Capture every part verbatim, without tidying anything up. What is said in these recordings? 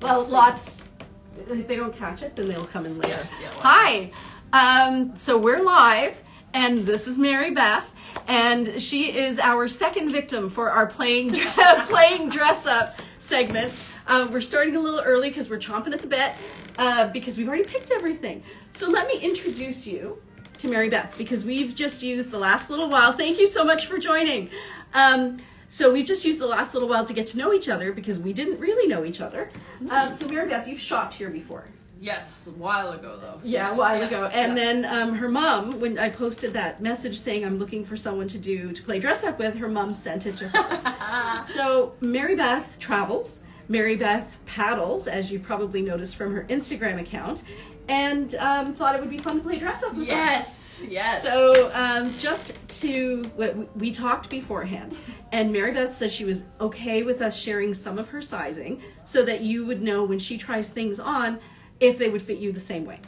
Well, lots, if they don't catch it, then they'll come in later. Yeah, yeah, Hi, um, so we're live, and this is Marybeth, and she is our second victim for our playing, playing dress up segment. Uh, we're starting a little early because we're chomping at the bit, uh, because we've already picked everything. So let me introduce you to Marybeth, because we've just used the last little while. Thank you so much for joining. Um, so we've just used the last little while to get to know each other because we didn't really know each other. Um, so Marybeth, you've shopped here before. Yes, a while ago though. Yeah, a while yeah, ago. And yeah. then um, her mom, when I posted that message saying I'm looking for someone to do to play dress up with, her mom sent it to her. So Marybeth travels. Marybeth paddles, as you've probably noticed from her Instagram account, and um, thought it would be fun to play dress up with Yes, us. yes. So um, just to, we talked beforehand, and Marybeth said she was okay with us sharing some of her sizing so that you would know when she tries things on if they would fit you the same way.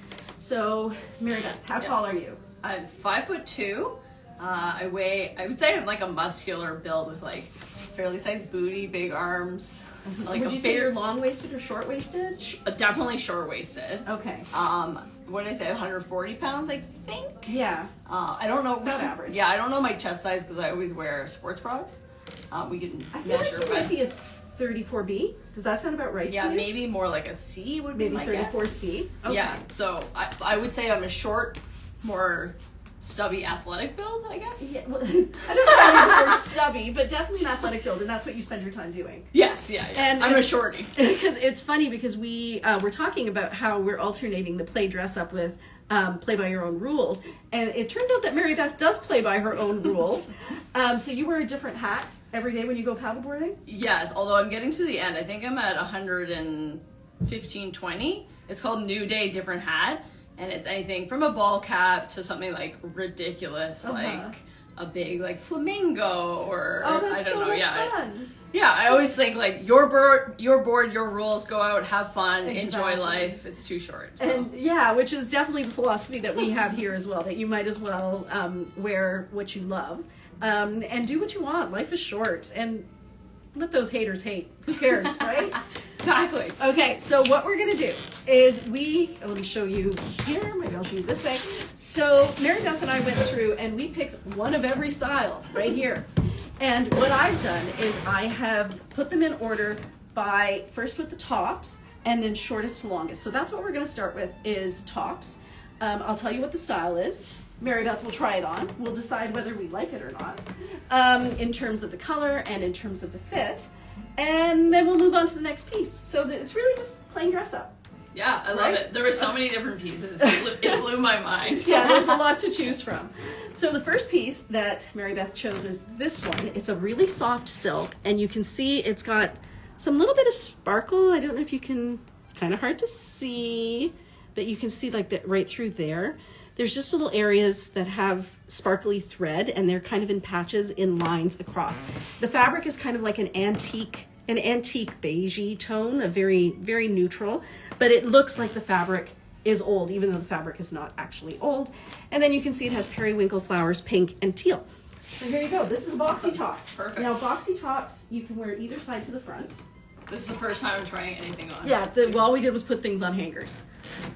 So Marybeth, how Yes. tall are you? I'm five foot two. Uh, I weigh, I would say I'm like a muscular build with like fairly sized booty, big arms. Like would a you big, say you're long-waisted or short-waisted? sh- definitely short waisted. Okay. Um, what did I say? one hundred forty pounds, I think. Yeah. Uh, I don't know. About average. Yeah, I don't know my chest size because I always wear sports bras. Uh, we can I feel measure, like you but might be a thirty-four B. Does that sound about right yeah, to you? maybe more like a C would be Maybe my thirty-four guess. C. Okay. Yeah, so I, I would say I'm a short, more stubby athletic build, I guess. Yeah, well, I don't know if I use the word stubby, but definitely an athletic build, and that's what you spend your time doing. Yes, yeah, yeah. And- I'm and- a shorty. Because it's funny because we uh, we're talking about how we're alternating the play dress up with um, play by your own rules, and it turns out that Marybeth does play by her own rules. Um, so you wear a different hat every day when you go paddleboarding? Yes, although I'm getting to the end. I think I'm at one fifteen, twenty. It's called New Day, Different Hat. And it's anything from a ball cap to something like ridiculous, Uh-huh. like a big like flamingo or Oh, that's I don't so know. much Yeah, I- fun. yeah. I always think like your board, your board, your rules. Go out, have fun, Exactly. enjoy life. It's too short. So. And yeah, which is definitely the philosophy that we have here as well, that you might as well um, wear what you love um, and do what you want. Life is short, and let those haters hate. Who cares, right? Exactly. Okay, so what we're gonna do is we, let me show you here, maybe I'll show you this way. So Marybeth and I went through and we picked one of every style right here. And what I've done is I have put them in order by first with the tops and then shortest to longest. So that's what we're gonna start with is tops. Um, I'll tell you what the style is. Marybeth will try it on. We'll decide whether we like it or not um, in terms of the color and in terms of the fit. And then we'll move on to the next piece. So that it's really just plain dress up. Yeah, I love Right? it. There were so many different pieces. It blew, it blew my mind. Yeah, there's a lot to choose from. So the first piece that Marybeth chose is this one. It's a really soft silk, and you can see it's got some little bit of sparkle. I don't know if you can, kind of hard to see, but you can see like that right through there. There's just little areas that have sparkly thread, and they're kind of in patches in lines across. The fabric is kind of like an antique, an antique beigey tone, a very, very neutral, but it looks like the fabric is old, even though the fabric is not actually old. And then you can see it has periwinkle flowers, pink and teal. So here you go. This is a boxy top. Perfect. Now boxy tops, you can wear either side to the front. This is the first time I'm trying anything on. Yeah, the, well, all we did was put things on hangers.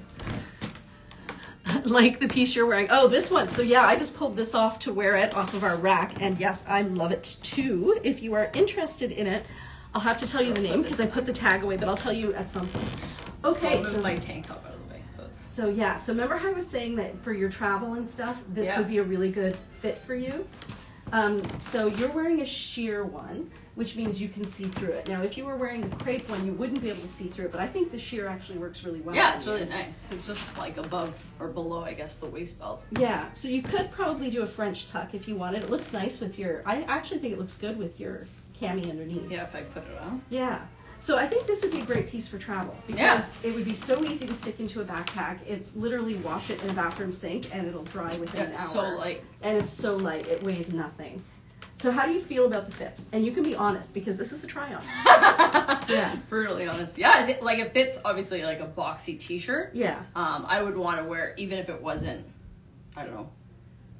Like the piece you're wearing. Oh, this one. So yeah, I just pulled this off to wear it off of our rack. And yes, I love it too. If you are interested in it, I'll have to tell you the name because I put the tag away, but I'll tell you at some point. Okay, So I'll move so, my tank top out of the way. So it's so yeah, so remember how I was saying that for your travel and stuff, this Yeah. would be a really good fit for you? Um, so you're wearing a sheer one, which means you can see through it. Now, if you were wearing a crepe one, you wouldn't be able to see through it, but I think the sheer actually works really well. yeah, on it's you. really nice. It's just like above or below, I guess, the waist belt. Yeah, so you could probably do a French tuck if you wanted. It looks nice with your, I actually think it looks good with your cami underneath. Yeah, if I put it on. Yeah. So I think this would be a great piece for travel because Yeah. it would be so easy to stick into a backpack. It's literally wash it in a bathroom sink and it'll dry within It's an so hour. light. And it's so light, it weighs nothing. So how do you feel about the fit? And you can be honest because this is a try-on. Yeah. Brutally honest. Yeah, I think, like it fits obviously like a boxy t-shirt. Yeah. Um, I would want to wear even if it wasn't, I don't know,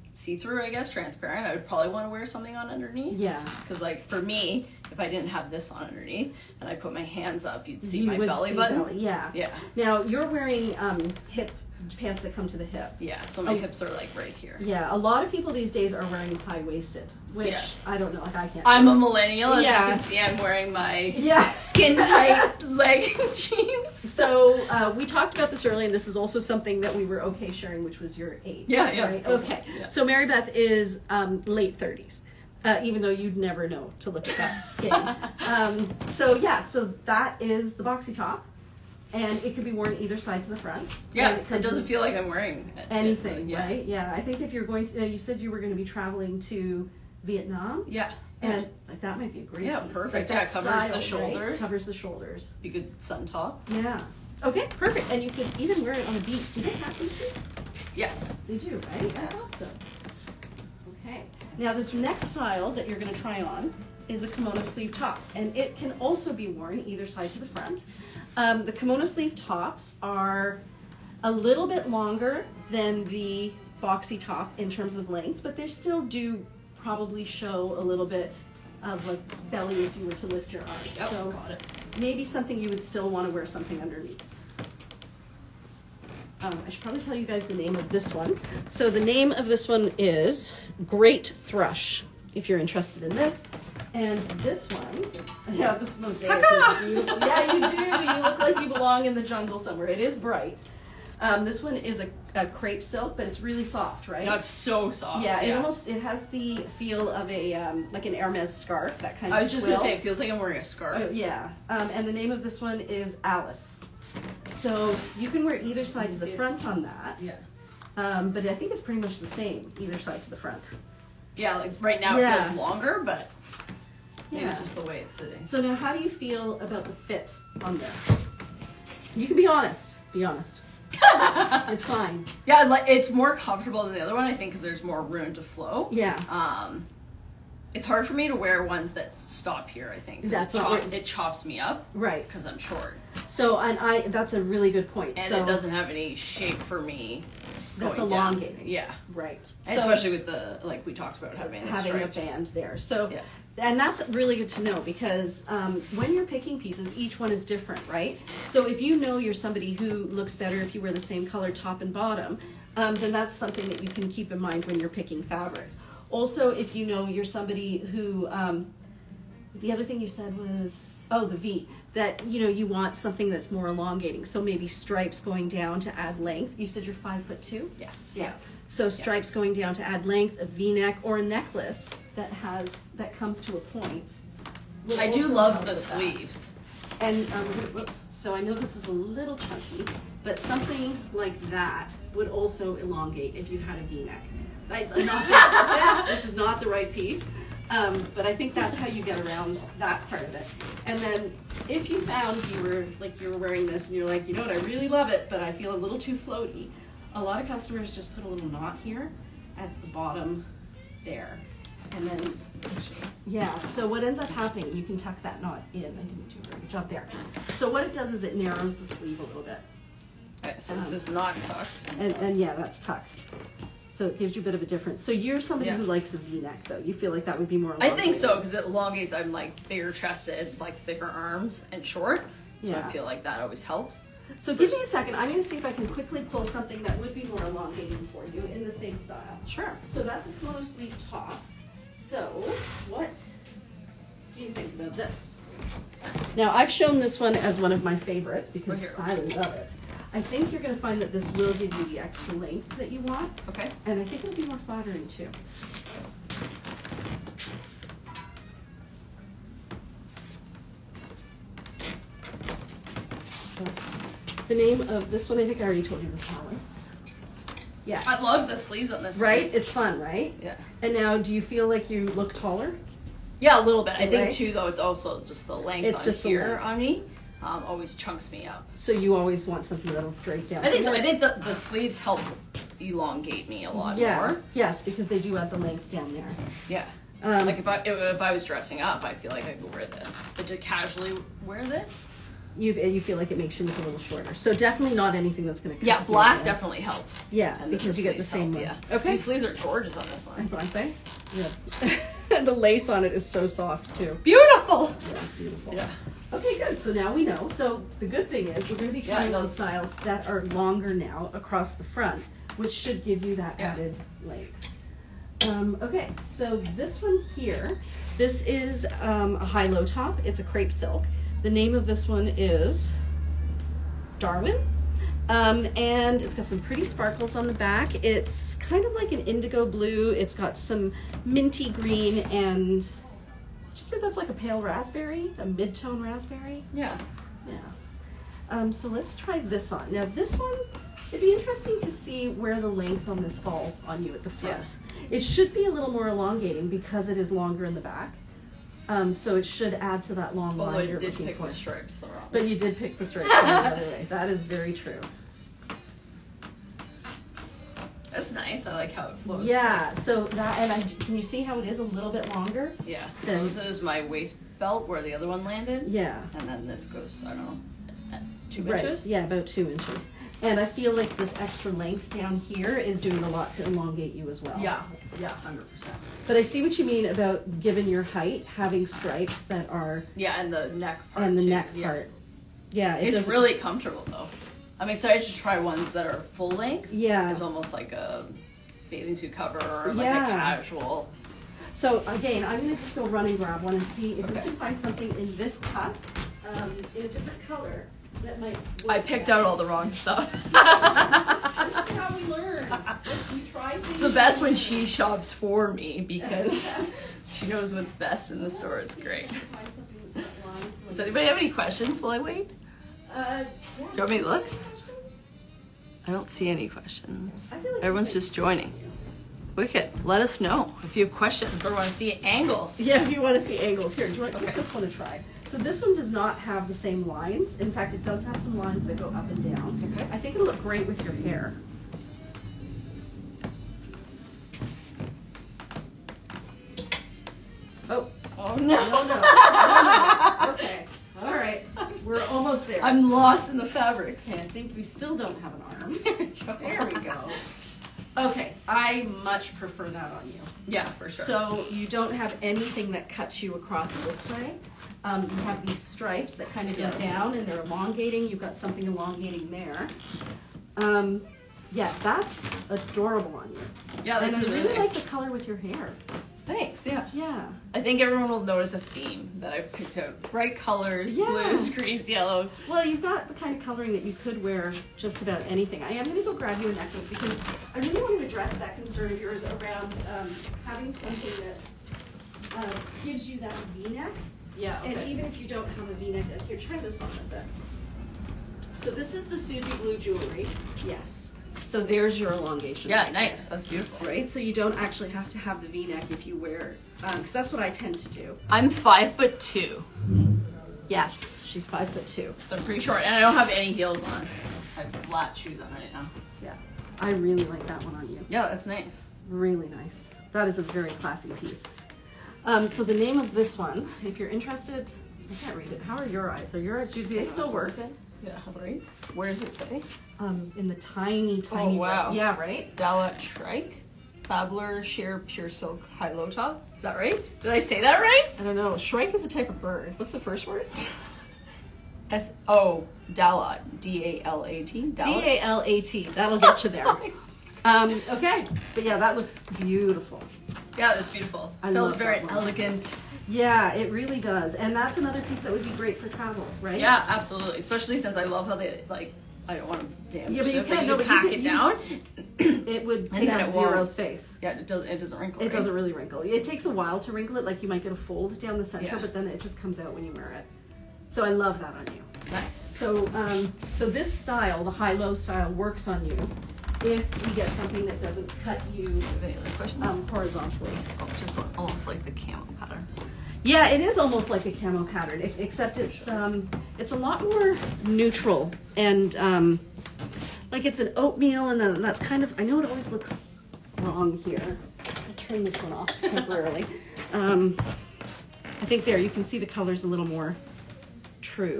see-through, I guess, transparent, I would probably want to wear something on underneath. Yeah. Because, like, for me, if I didn't have this on underneath and I put my hands up, you'd see You my would belly see button. belly, yeah. Yeah. Now, you're wearing um, hip pants that come to the hip. Yeah, so my Oh. hips are, like, right here. Yeah, a lot of people these days are wearing high-waisted, which Yeah. I don't know, like I can't. I'm a millennial, as Yeah. you can see, I'm wearing my Yeah. skin-tight leg jeans. So uh, we talked about this earlier, and this is also something that we were okay sharing, which was your age. Yeah, yeah. Right? Okay. Yeah. So Marybeth is um, late thirties, uh, even though you'd never know to look at that skin. um, so yeah, so that is the boxy top, and it could be worn either side to the front. Yeah, And it comes doesn't with feel like I'm wearing it. anything, yeah. right? Yeah, I think if you're going to, uh, you said you were going to be traveling to Vietnam. Yeah. And like that might be a great Yeah, piece. perfect. Like, Yeah, that covers style, the right? shoulders. Covers the shoulders. Be good sun top. Yeah. Okay, perfect. And you could even wear it on a beach. Do they have beaches? Yes. They do, right? I thought so. Okay. Now this next style that you're going to try on is a kimono sleeve top, and it can also be worn either side to the front. Um, the kimono sleeve tops are a little bit longer than the boxy top in terms of length, but they still do probably show a little bit of like belly if you were to lift your arm. Yep, So got it. maybe something you would still want to wear something underneath. Um, I should probably tell you guys the name of this one. So the name of this one is Great Thrush, if you're interested in this. And this one, yeah, this mosaic is beautiful. Yeah, you do. You look like you belong in the jungle somewhere. It is bright. Um, this one is a, a crepe silk, but it's really soft, right? No, it's so soft. Yeah, it almost it has the feel of a um, like an Hermes scarf, that kind of. I was just twill. gonna say, it feels like I'm wearing a scarf. Oh, yeah, um, and the name of this one is Alice. So you can wear either side to the front on that. Yeah. Um, but I think it's pretty much the same, either side to the front. Yeah, like right now Yeah. it feels longer, but maybe Yeah. it's just the way it's sitting. So now, how do you feel about the fit on this? You can be honest. Be honest. It's fine. Yeah, like it's more comfortable than the other one, I think, because there's more room to flow. Yeah. Um, it's hard for me to wear ones that stop here, I think. That's it, what chop, we're- it chops me up Right. because I'm short. So, and I, that's a really good point. And so it doesn't have any shape for me. That's going down. elongating. Yeah. Right. And So- especially with the, like we talked about, having the having stripes. a band there. So, Yeah. and that's really good to know because um, when you're picking pieces, each one is different, right? So if you know you're somebody who looks better if you wear the same color top and bottom, um, then that's something that you can keep in mind when you're picking fabrics. Also, if you know you're somebody who, um, the other thing you said was, oh, the V, that, you know, you want something that's more elongating. So maybe stripes going down to add length. You said you're five foot two? Yes. Yeah. So stripes going down to add length, a V-neck, or a necklace that has that comes to a point. will I do also love help the with that. sleeves. And um, whoops. So I know this is a little chunky, but something like that would also elongate if you had a V-neck. I, I'm not gonna this. This is not the right piece, um, but I think that's how you get around that part of it. And then if you found you were like you were wearing this and you're like, you know what, I really love it, but I feel a little too floaty. A lot of customers just put a little knot here at the bottom there. And then, yeah, so what ends up happening, you can tuck that knot in. I didn't do a very good job there. So what it does is it narrows the sleeve a little bit. Okay, so Um, this is not tucked. And, and yeah, that's tucked. So it gives you a bit of a difference. So you're somebody Yeah. who likes a V-neck, though. You feel like that would be more I think elongated. so, because it elongates. I'm like bigger chested, like thicker arms, and short. So Yeah. I feel like that always helps. So give me a second. I'm going to see if I can quickly pull something that would be more elongating for you in the same style. Sure. So that's a kimono sleeve top. So what do you think about this? Now, I've shown this one as one of my favorites because Right here. I love it. I think you're going to find that this will give you the extra length that you want, Okay. and I think it'll be more flattering too. The name of this one, I think I already told you, was Alice. Yes. I love the sleeves on this. Right? One. It's fun, right? Yeah. And now, do you feel like you look taller? Yeah, a little bit. I Right? think too, though, it's also just the length It's on just the here length. on me. Um, always chunks me up. So you always want something that'll drape down. I think so. more- I think the, the sleeves help elongate me a lot yeah. more. Yes, because they do add the length down there. Yeah. Um, Like if I if, if I was dressing up, I feel like I could wear this. But to casually wear this, you you feel like it makes you look a little shorter. So definitely not anything that's going to. Yeah, black definitely helps. Yeah, and because you get the same help, one. Yeah. Okay. These sleeves are gorgeous on this one. Aren't they? Yeah. And the lace on it is so soft too. Beautiful. Yeah, it's beautiful. Yeah. Okay, good. So now we know. So the good thing is we're going to be trying Yeah. those styles that are longer now across the front, which should give you that Yeah. added length. Um, okay, so this one here, this is um, a high-low top. It's a crepe silk. The name of this one is Darwin. Um, and it's got some pretty sparkles on the back. It's kind of like an indigo blue. It's got some minty green and, did you say that's like a pale raspberry? A mid-tone raspberry? Yeah. Yeah. Um, so let's try this on. Now this one, it'd be interesting to see where the length on this falls on you at the front. Yeah. It should be a little more elongating because it is longer in the back. Um, so it should add to that long Although line I you're did looking pick for. the stripes the wrong But you did pick the straight the other way. That is very true. That's nice. I like how it flows. Yeah. So that, and I, can you see how it is a little bit longer? Yeah. So Then- this is my waist belt where the other one landed. Yeah. And then this goes, I don't know, at two Right. inches. Yeah, about two inches. And I feel like this extra length down here is doing a lot to elongate you as well. Yeah. Yeah. Hundred percent. But I see what you mean about, given your height, having stripes that are, Yeah, and the neck part. and the too. neck Yeah. part. Yeah. It It's doesn't- really comfortable though. I'm excited to try ones that are full length. Yeah. It's almost like a bathing suit cover or like Yeah. a casual. So again, I'm going to just go run and grab one and see if we Okay. can find something in this cut, um, in a different color that might work. I picked better. out all the wrong stuff. This is how we learn. We try things. It's the best when she shops for me because she knows what's best in the store. It's great. Find something that's got lines like- Does anybody have any questions while I wait? Uh, yeah. Do you want me to look? I don't see any questions. I feel like Everyone's it's just joining. Wicked. Let us know if you have questions or want to see angles. Yeah, if you want to see angles. Here, do you want to give Okay. this one a try? So this one does not have the same lines. In fact, it does have some lines that go up and down. Okay. I think it'll look great with your hair. Oh, Oh no. no, no. no, no. Okay. All right. We're almost there. I'm lost in the fabrics. Okay, I think we still don't have an arm. There There we go. Okay, I much prefer that on you. Yeah, for sure. So you don't have anything that cuts you across this way. Um, you have these stripes that kind of go Yeah, that's down and they're elongating. You've got something elongating there. Um, yeah, that's adorable on you. yeah, And that's I a really really like nice. the color with your hair. Thanks. Yeah. Yeah. I think everyone will notice a theme that I've picked out. Bright colors, Yeah. blues, greens, yellows. Well, you've got the kind of coloring that you could wear just about anything. I am going to go grab you a necklace because I really want to address that concern of yours around um, having something that uh, gives you that V-neck. Yeah. And even if you don't have a V-neck, uh, here, try this on a bit. So this is the Susie Blue jewelry. Yes. So there's your elongation. Yeah, right nice. there. That's beautiful. Right? So you don't actually have to have the V-neck if you wear, because that's what I tend to do. I'm five foot two, Yes, she's five foot two. so I'm pretty short, and I don't have any heels on. I have flat shoes on right now. Yeah. I really like that one on you. Yeah, that's nice. Really nice. That is a very classy piece. Um, so the name of this one, if you're interested, I can't read it. How are your eyes? Are your eyes, do they still work? Yeah, right. Where does it say? Um, in the tiny, tiny. wow. Yeah, right? Dalla Trike, Babbler Sheer Pure Silk High Low Top. Is that right? Did I say that right? I don't know. Shrike is a type of bird. What's the first word? S O Dalla D A L A T. D A L A T. That'll get you there. um, okay. But yeah, that looks beautiful. Yeah, that's beautiful. I Feels love very that one. elegant. Yeah, it really does. And that's another piece that would be great for travel, right? Yeah, absolutely. Especially since I love how they like. I don't want to damage Yeah, but you it, can't- but no, you but you pack can- it you- down. It would take then up it zero won't. space. Yeah, it does. It doesn't wrinkle. It right? doesn't really wrinkle. It takes a while to wrinkle it. Like you might get a fold down the center, Yeah. but then it just comes out when you wear it. So I love that on you. Nice. So, um, so this style, the high-low style, works on you if you get something that doesn't cut you Have any other questions? um, horizontally. oh, just like, almost like the camo pattern. Yeah, it is almost like a camo pattern, e- except it's um, it's a lot more neutral and um, like it's an oatmeal, and then that's kind of, I know it always looks wrong here. I'll turn this one off temporarily. um, I think there you can see the colors a little more true.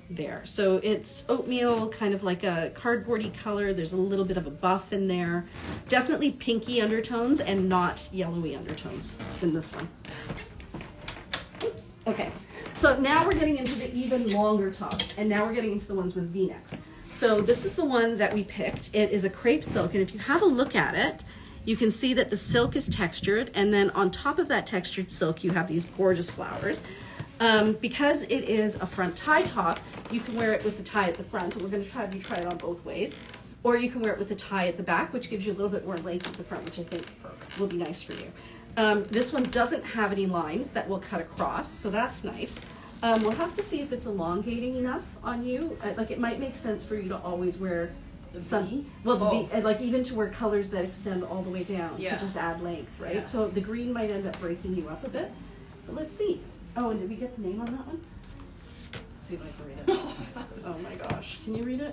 there. So it's oatmeal, kind of like a cardboardy color. There's a little bit of a buff in there. Definitely pinky undertones and not yellowy undertones in this one. Oops. Okay. So now we're getting into the even longer tops, and now we're getting into the ones with V-necks. So this is the one that we picked. It is a crepe silk, and if you have a look at it, you can see that the silk is textured, and then on top of that textured silk, you have these gorgeous flowers. Um, because it is a front tie top, you can wear it with the tie at the front, and we're going to try have you try it on both ways. Or you can wear it with the tie at the back, which gives you a little bit more length at the front, which I think will be nice for you. Um, this one doesn't have any lines that will cut across, so that's nice. Um, we'll have to see if it's elongating enough on you. Uh, like it might make sense for you to always wear the some, V? well, the Oh. V, and like even to wear colors that extend all the way down Yeah. to just add length, right? Yeah. So the green might end up breaking you up a bit, but let's see. Oh, and did we get the name on that one? Let's see if I can read it. Oh my gosh, can you read it?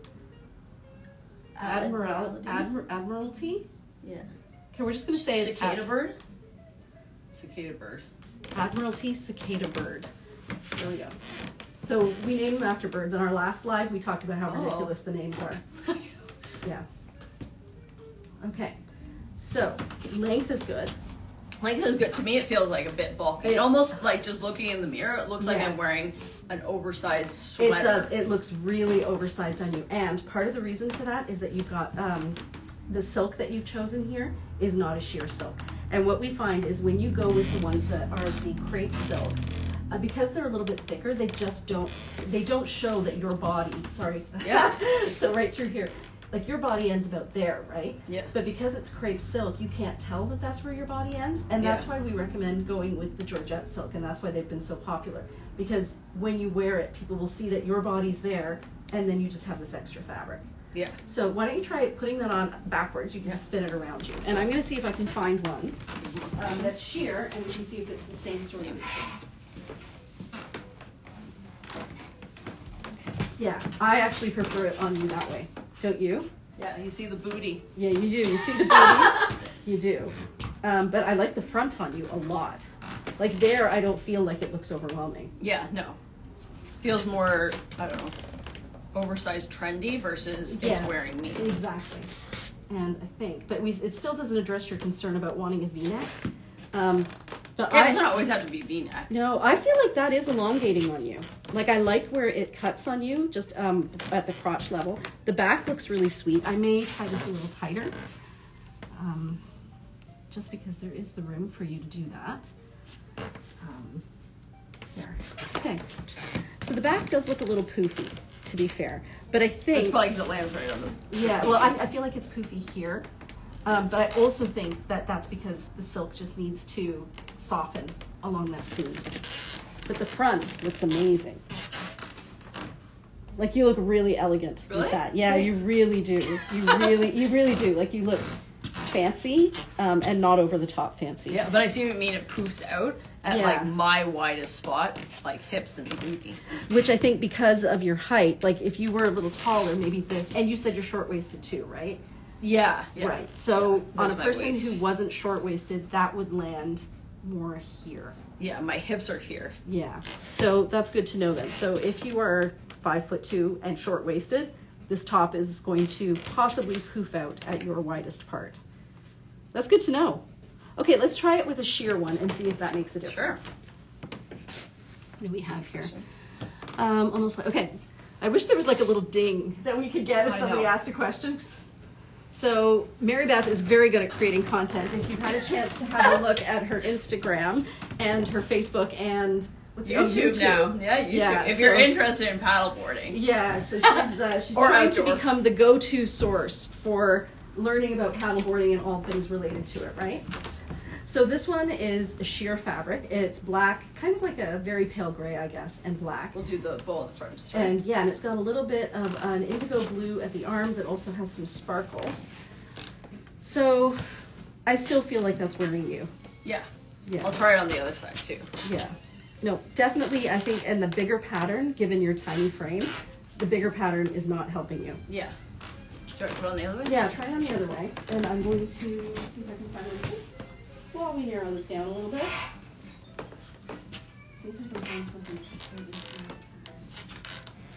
Admiral, Admir, Admiralty? Yeah. Okay, we're just gonna say it's Cicada Ad, bird? Cicada bird. Admiralty Cicada Bird. There we go. So we named them after birds. In our last live, we talked about how Oh. ridiculous the names are. Yeah. Okay. So length is good. Length is good. To me, it feels like a bit bulky. It almost, like, just looking in the mirror, it looks like Yeah. I'm wearing an oversized sweater. It does. It looks really oversized on you. And part of the reason for that is that you've got um, the silk that you've chosen here is not a sheer silk. And what we find is when you go with the ones that are the crepe silks, uh, because they're a little bit thicker, they just don't, they don't show that your body, sorry. Yeah. So right through here, like your body ends about there, right? Yeah. But because it's crepe silk, you can't tell that that's where your body ends. And that's Yeah. why we recommend going with the Georgette silk. And that's why they've been so popular. Because when you wear it, people will see that your body's there and then you just have this extra fabric. Yeah. So why don't you try putting that on backwards? You can Yeah. just spin it around you. And I'm going to see if I can find one um, that's sheer, and we can see if it's the same sort of. Yeah, I actually prefer it on you that way. Don't you? Yeah, you see the booty. Yeah, you do. You see the booty? You do. Um, but I like the front on you a lot. Like there, I don't feel like it looks overwhelming. Yeah, no. Feels more, I don't know, oversized trendy versus Yeah. it's wearing me. Exactly. And I think, but we, it still doesn't address your concern about wanting a V-neck. Um, but Yeah, it I, doesn't always have to be V-neck. no, I feel like that is elongating on you. Like I like where it cuts on you, just um, at the crotch level. The back looks really sweet. I may tie this a little tighter, um, just because there is the room for you to do that. Um, there. Okay. So the back does look a little poofy, to be fair. But I think... It's probably because it lands right on the... Yeah, well, I, I feel like it's poofy here. Um, but I also think that that's because the silk just needs to soften along that seam. But the front looks amazing. Like you look really elegant Really? with that. Yeah, Thanks. you really do. You really, you really do. Like you look fancy um, and not over the top fancy. Yeah, but I see what you mean. It poofs out at Yeah. like my widest spot, like hips and booty. Which I think because of your height, like if you were a little taller, maybe this, and you said you're short-waisted too, right? Yeah, yeah. Right. So Yeah, on a there's my person waist. who wasn't short-waisted, that would land more here. Yeah, my hips are here. Yeah. So that's good to know then. So if you are five foot two and short-waisted, this top is going to possibly poof out at your widest part. That's good to know. Okay, let's try it with a sheer one and see if that makes a difference. Sure. What do we have here? Um, almost like, okay. I wish there was like a little ding that we could get if I somebody know. asked a question. So Marybeth is very good at creating content. If you've had a chance to have a look at her Instagram and her Facebook and what's it, YouTube, YouTube now. Yeah, YouTube. Yeah, if so- you're interested in paddleboarding. Yeah, so she's, uh, she's Or trying outdoor. to become the go-to source for learning about paddleboarding and all things related to it, right? So this one is a sheer fabric. It's black, kind of like a very pale gray, I guess, and black. We'll do the bow at the front. Right? And yeah, and it's got a little bit of an indigo blue at the arms. It also has some sparkles. So I still feel like that's wearing you. Yeah. Yeah. I'll try it on the other side too. Yeah. No, definitely, I think, and the bigger pattern, given your tiny frame, the bigger pattern is not helping you. Yeah. Do you want to put it on the other way? Yeah, try it on the other way. And I'm going to see if I can find one. Just while we narrow this down a little bit. See if I can find something to say this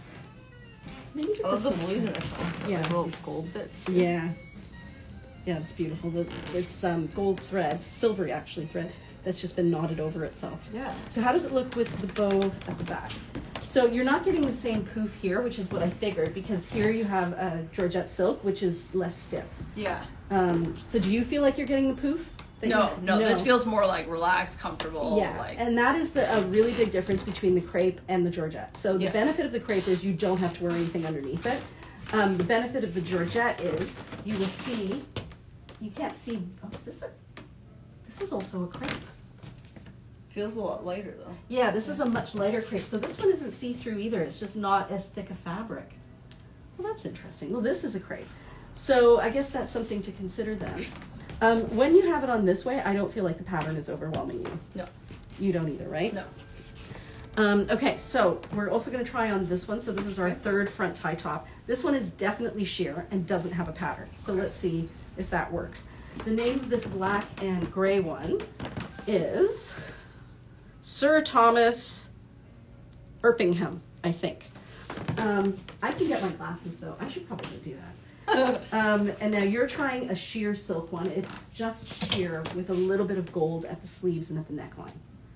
maybe get I love this the one. blues in this one. It's got, Yeah. like, little gold bits. Too. Yeah. Yeah, it's beautiful. The, it's um, gold thread, silvery actually thread, that's just been knotted over itself. Yeah. So how does it look with the bow at the back? So you're not getting the same poof here, which is what I figured, because here you have a Georgette silk, which is less stiff. Yeah. Um, so do you feel like you're getting the poof? that No, you- no, this feels more like relaxed, comfortable. Yeah, Like, and that is the, a really big difference between the crepe and the Georgette. So the Yeah. benefit of the crepe is you don't have to wear anything underneath it. Um, the benefit of the Georgette is you will see, you can't see, oh, is this a, this is also a crepe. feels a lot lighter though. Yeah, this is a much lighter crepe. So this one isn't see-through either. It's just not as thick a fabric. Well, that's interesting. Well, this is a crepe. So I guess that's something to consider then. Um, when you have it on this way, I don't feel like the pattern is overwhelming you. No. You don't either, right? No. Um, okay, so we're also going to try on this one. So this is our Okay. third front tie top. This one is definitely sheer and doesn't have a pattern. So Okay. let's see if that works. The name of this black and gray one is Sir Thomas Erpingham, I think. Um, I can get my glasses though. I should probably do that. um, and now you're trying a sheer silk one. It's just sheer with a little bit of gold at the sleeves and at the neckline.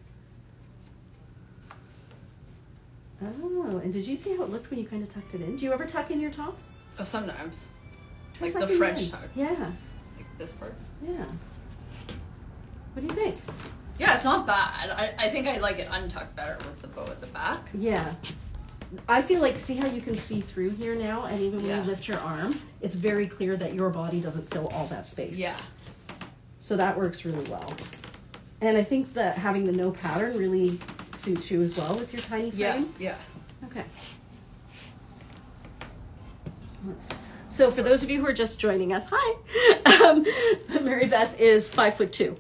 Oh, and did you see how it looked when you kind of tucked it in? Do you ever tuck in your tops? Oh, sometimes. Try Like the tucking it French in. tuck. Yeah, Like this part. yeah. What do you think? Yeah, it's not bad. I, I think I like it untucked better with the bow at the back. Yeah. I feel like, see how you can see through here now, and even when Yeah. you lift your arm, it's very clear that your body doesn't fill all that space. Yeah. So that works really well. And I think that having the no pattern really suits you as well with your tiny frame. Yeah. Yeah. Okay. Let's, so for those of you who are just joining us, hi. Um, Marybeth is five foot two.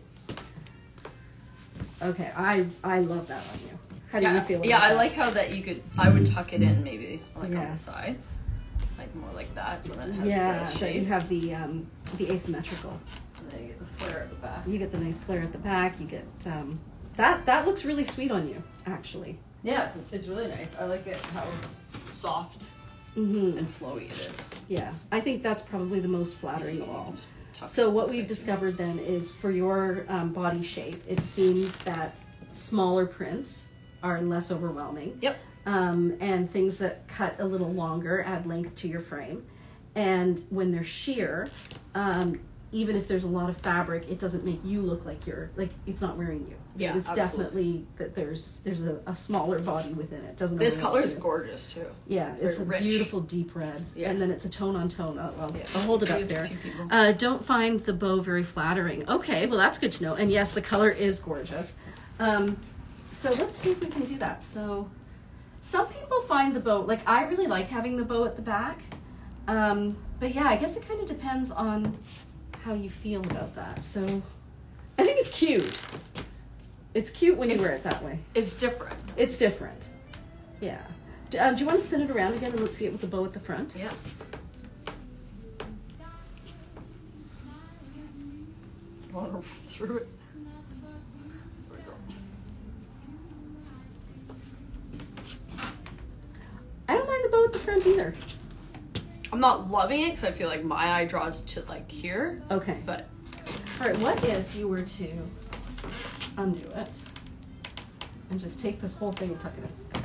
Okay, I I love that on you. How do yeah, you feel about yeah, that? I like how that you could, I would tuck it in maybe like on Yeah. the side. Like more like that, so then it has Yeah, the that shape. you have the um, the asymmetrical. And then you get the flare at the back. You get the nice flare at the back. You get um, that. That looks really sweet on you, actually. Yeah, it's, it's really nice. I like it how soft Mm-hmm. and flowy it is. Yeah, I think that's probably the most flattering You of can all. just tuck So it what this we've way, too. discovered then is for your um, body shape, it seems that smaller prints are less overwhelming. Yep. Um, and things that cut a little longer add length to your frame. And when they're sheer, um, even if there's a lot of fabric, it doesn't make you look like you're, like it's not wearing you. Yeah, It's absolutely. definitely that there's there's a, a smaller body within it. Doesn't This overwhelm color is you. gorgeous too. Yeah, Very it's a rich. beautiful deep red. Yeah. And then it's a tone on tone. Oh, well, Yeah. I'll hold it up Give a there. few people. Uh, don't find the bow very flattering. Okay, well, that's good to know. And yes, the color is gorgeous. Um, so let's see if we can do that. So some people find the bow, like I really like having the bow at the back. Um, but yeah, I guess it kind of depends on how you feel about that. So I think it's cute. It's cute when you It's- wear it that way. It's different. It's different. Yeah. Do, um, do you want to spin it around again and let's see it with the bow at the front? Yeah. Want to run through it? There we go. I don't mind the bow at the front either. I'm not loving it because I feel like my eye draws to like here, Okay. but All right, what if you were to undo it and just take this whole thing and tuck it in?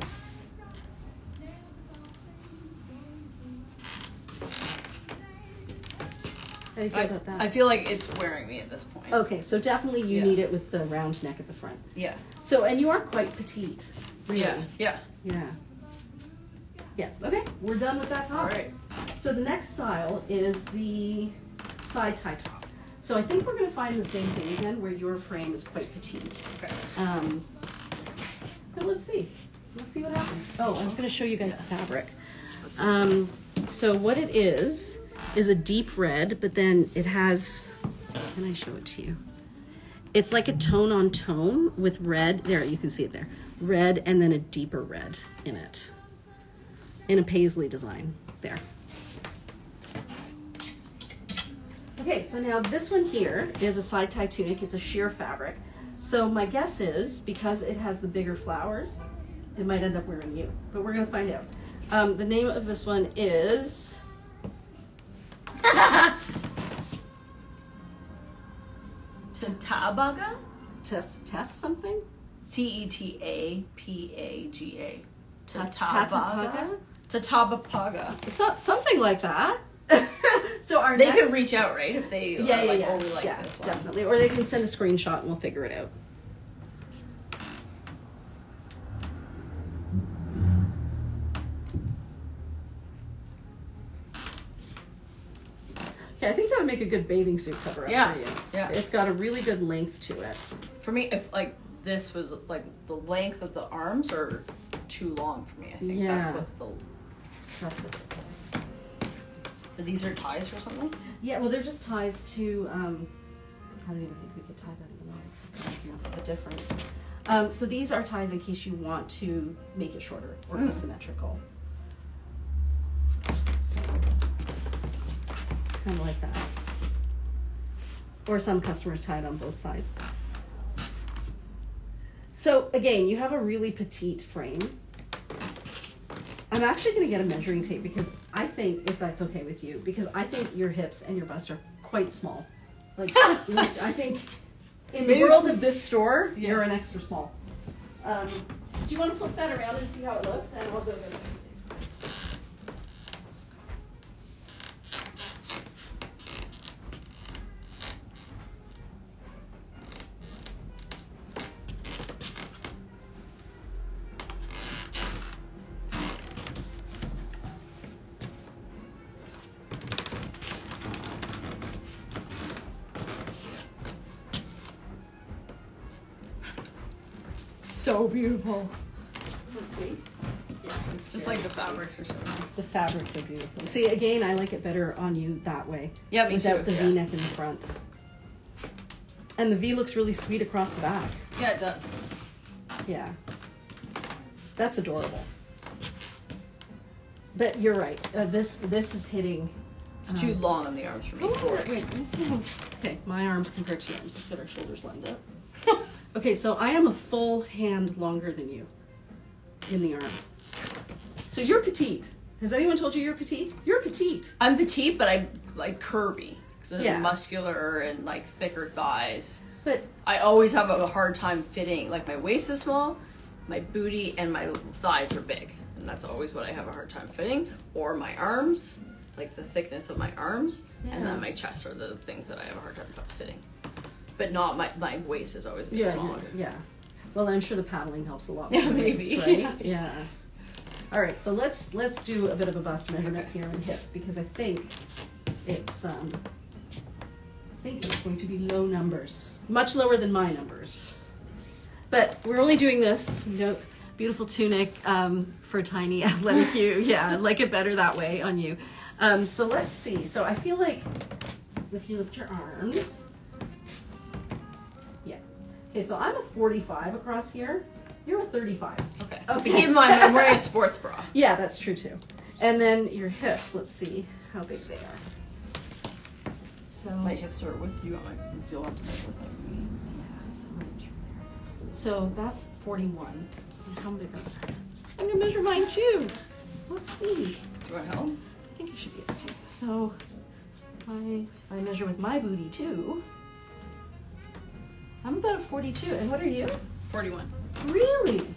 How do you feel I, about that? I feel like it's wearing me at this point. Okay, so definitely you Yeah. need it with the round neck at the front. Yeah. So, and you are quite petite, really. Yeah. Yeah. Yeah. Yeah, okay, we're done with that top. All right. So the next style is the side tie top. So I think we're gonna find the same thing again, where your frame is quite petite. Okay. Um, but let's see. Let's see what happens. Oh, I was gonna show you guys the fabric. Um, so what it is, is a deep red, but then it has, can I show it to you? It's like a tone on tone with red. There, you can see it there. Red and then a deeper red in it. In a paisley design, there. Okay, so now this one here is a side tie tunic. It's a sheer fabric. So my guess is, because it has the bigger flowers, it might end up wearing you, but we're gonna find out. Um, the name of this one is Tatabaga? Tess Tess something? T E T A P A G A. Tatabaga? Tatabaga. So, something like that. So our They next... could reach out, right? If they yeah, are yeah, like, yeah. oh, we like yeah, this one. definitely. Or they can send a screenshot and we'll figure it out. Yeah, I think that would make a good bathing suit cover up Yeah, for you. yeah. It's got a really good length to it. For me, if like this was like the length of the arms are too long for me. I think Yeah. that's what the. That's what it is. These are ties or something. Yeah, well, they're just ties to. Um, I don't even think we could tie that in the knot. It's enough of a difference. Um, so these are ties in case you want to make it shorter or Mm. asymmetrical. So, kind of like that. Or some customers tie it on both sides. So again, you have a really petite frame. I'm actually going to get a measuring tape because I think, if that's okay with you, because I think your hips and your bust are quite small. Like, like I think in the world of this store, Yeah. you're an extra small. Um, do you want to flip that around and see how it looks? And I'll go get a measuring tape. So beautiful. Let's see. Yeah, it's Just good. like the fabrics or something. The fabrics are beautiful. See, again, I like it better on you that way. Yeah, me without too. the yeah. V-neck in the front. And the V looks really sweet across the back. Yeah, it does. Yeah. That's adorable. But you're right. Uh, this this is hitting. It's too um, long on the arms for me. Oh, wait, let me see. how- Okay, my arms compared to your arms. Let's get our shoulders lined up. Okay, so I am a full hand longer than you in the arm. So you're petite. Has anyone told you you're petite? You're petite. I'm petite, but I'm like curvy because Yeah. I'm muscular and like thicker thighs. But I always have a hard time fitting. Like my waist is small, my booty and my thighs are big, and that's always what I have a hard time fitting. Or my arms, like the thickness of my arms, Yeah. and then my chest are the things that I have a hard time fitting. But not my my waist is always a bit yeah, smaller. yeah. Well, I'm sure the paddling helps a lot. Yeah, with the maybe. waist, right? Yeah. All right, so let's let's do a bit of a bust measurement here and hip because I think it's um I think it's going to be low numbers, much lower than my numbers. But we're only doing this, you know, beautiful tunic um, for tiny athletic you. Yeah, I like it better that way on you. Um, so let's see. So I feel like if you lift your arms. Yeah. Okay, so I'm a forty-five across here. You're a thirty-five. Okay. Okay. Keep in mind, I'm wearing a sports bra. Yeah, that's true too. And then your hips, let's see how big they are. So My hips are with you on my. You'll have to measure with me. yeah, so right through there. So that's forty-one. And how big are those? I'm gonna measure mine too. Let's see. Do you want help? I think it should be okay. So if I, if I measure with my booty too, I'm about a forty-two. And what are you? forty-one. Really?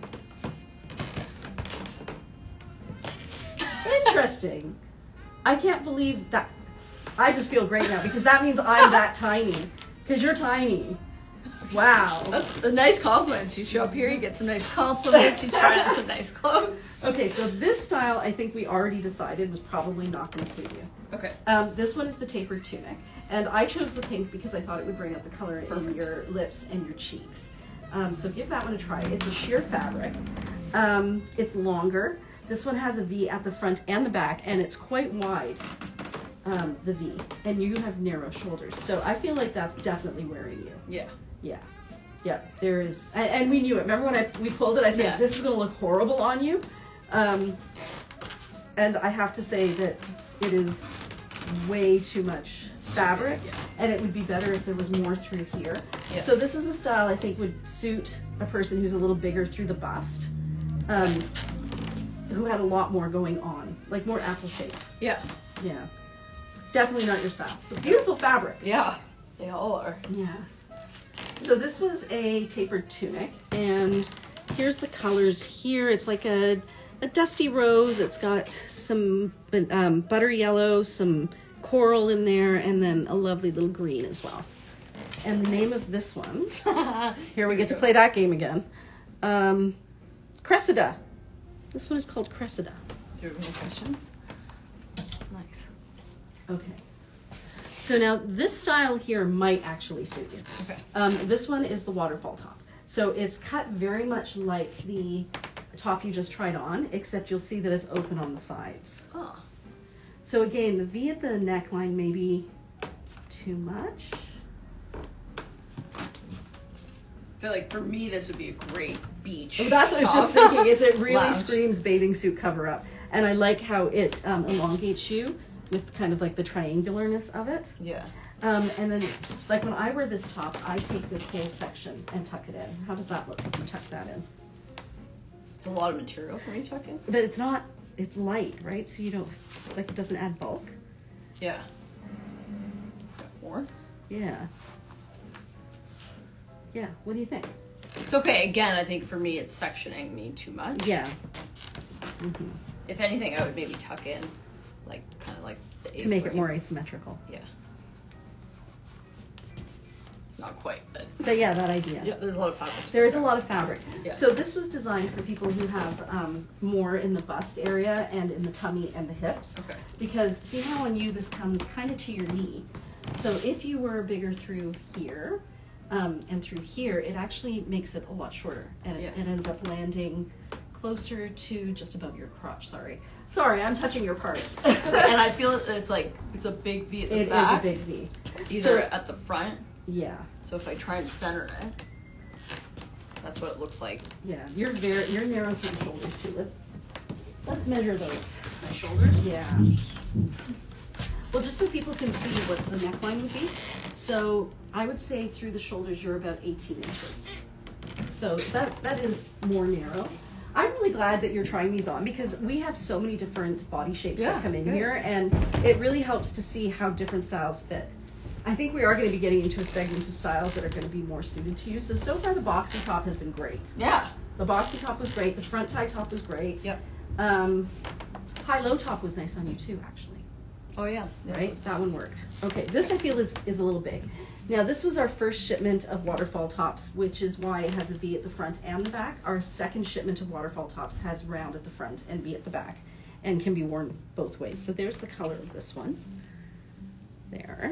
Interesting. I can't believe that. I just feel great now because that means I'm that tiny. Because you're tiny. Wow. That's a nice compliments. You show up here, you get some nice compliments, you try on some nice clothes. Okay, so this style I think we already decided was probably not going to suit you. Okay. Um, this one is the tapered tunic. And I chose the pink because I thought it would bring out the color in Perfect. your lips and your cheeks. Um, so give that one a try. It's a sheer fabric. Um, it's longer. This one has a V at the front and the back, and it's quite wide, um, the V. And you have narrow shoulders. So I feel like that's definitely wearing you. Yeah. Yeah. Yeah, there is. And, and we knew it. Remember when I we pulled it, I said, Yeah. this is going to look horrible on you. Um, and I have to say that it is way too much fabric, Yeah. and it would be better if there was more through here. Yeah. So this is a style I think would suit a person who's a little bigger through the bust. Um, who had a lot more going on, like more apple shaped. Yeah. Yeah. Definitely not your style. But beautiful fabric. Yeah. They all are. Yeah. So this was a tapered tunic, and here's the colors here. It's like a, a dusty rose. It's got some um, butter yellow, some coral in there, and then a lovely little green as well. And the name of this one, here we get to play that game again. Um, Cressida. This one is called Cressida. Do you have any questions? Nice. Okay. So now this style here might actually suit you. Okay. Um, this one is the waterfall top. So it's cut very much like the top you just tried on, except you'll see that it's open on the sides. Oh. So again, the V at the neckline may be too much. I feel like for me this would be a great beach. Well, that's what I was just top. thinking, is it really Lounge. screams bathing suit cover up. And I like how it um, elongates you with kind of like the triangularness of it. Yeah. Um, and then, like when I wear this top, I take this whole section and tuck it in. How does that look if you tuck that in? It's a lot of material for me to tuck in. But it's not, it's light, right? So you don't, like it doesn't add bulk. Yeah. Got more? Yeah. Yeah, what do you think? It's okay. Again, I think for me it's sectioning me too much. Yeah. Mm-hmm. If anything, I would maybe tuck in, like, kind of like the To make it apron. more asymmetrical. Yeah. Not quite, but But yeah, that idea. yeah, there's a lot of fabric. There is a lot of fabric. Yeah. So this was designed for people who have um, more in the bust area and in the tummy and the hips. Okay. Because see how on you this comes kind of to your knee. So if you were bigger through here um, and through here, it actually makes it a lot shorter. And it, Yeah. it ends up landing closer to just above your crotch. Sorry. Sorry, I'm touching your parts. It's okay. And I feel it's like, it's a big V at the It is back. a big V. Either So- at the front. Yeah. So if I try and center it, that's what it looks like. Yeah. You're very you're narrow through the shoulders too. Let's let's measure those. My shoulders? Yeah. Well, just so people can see what the neckline would be. So I would say through the shoulders you're about eighteen inches. So that that is more narrow. I'm really glad that you're trying these on because we have so many different body shapes Yeah, that come in good. here, and it really helps to see how different styles fit. I think we are going to be getting into a segment of styles that are going to be more suited to you. So, so far the boxy top has been great. Yeah. The boxy top was great. The front tie top was great. Yep. Um, high-low top was nice on you too, actually. Oh yeah. Yeah, Right? was That nice. one worked. Okay, this I feel is, is a little big. Now this was our first shipment of waterfall tops, which is why it has a V at the front and the back. Our second shipment of waterfall tops has round at the front and V at the back and can be worn both ways. So there's the color of this one. There.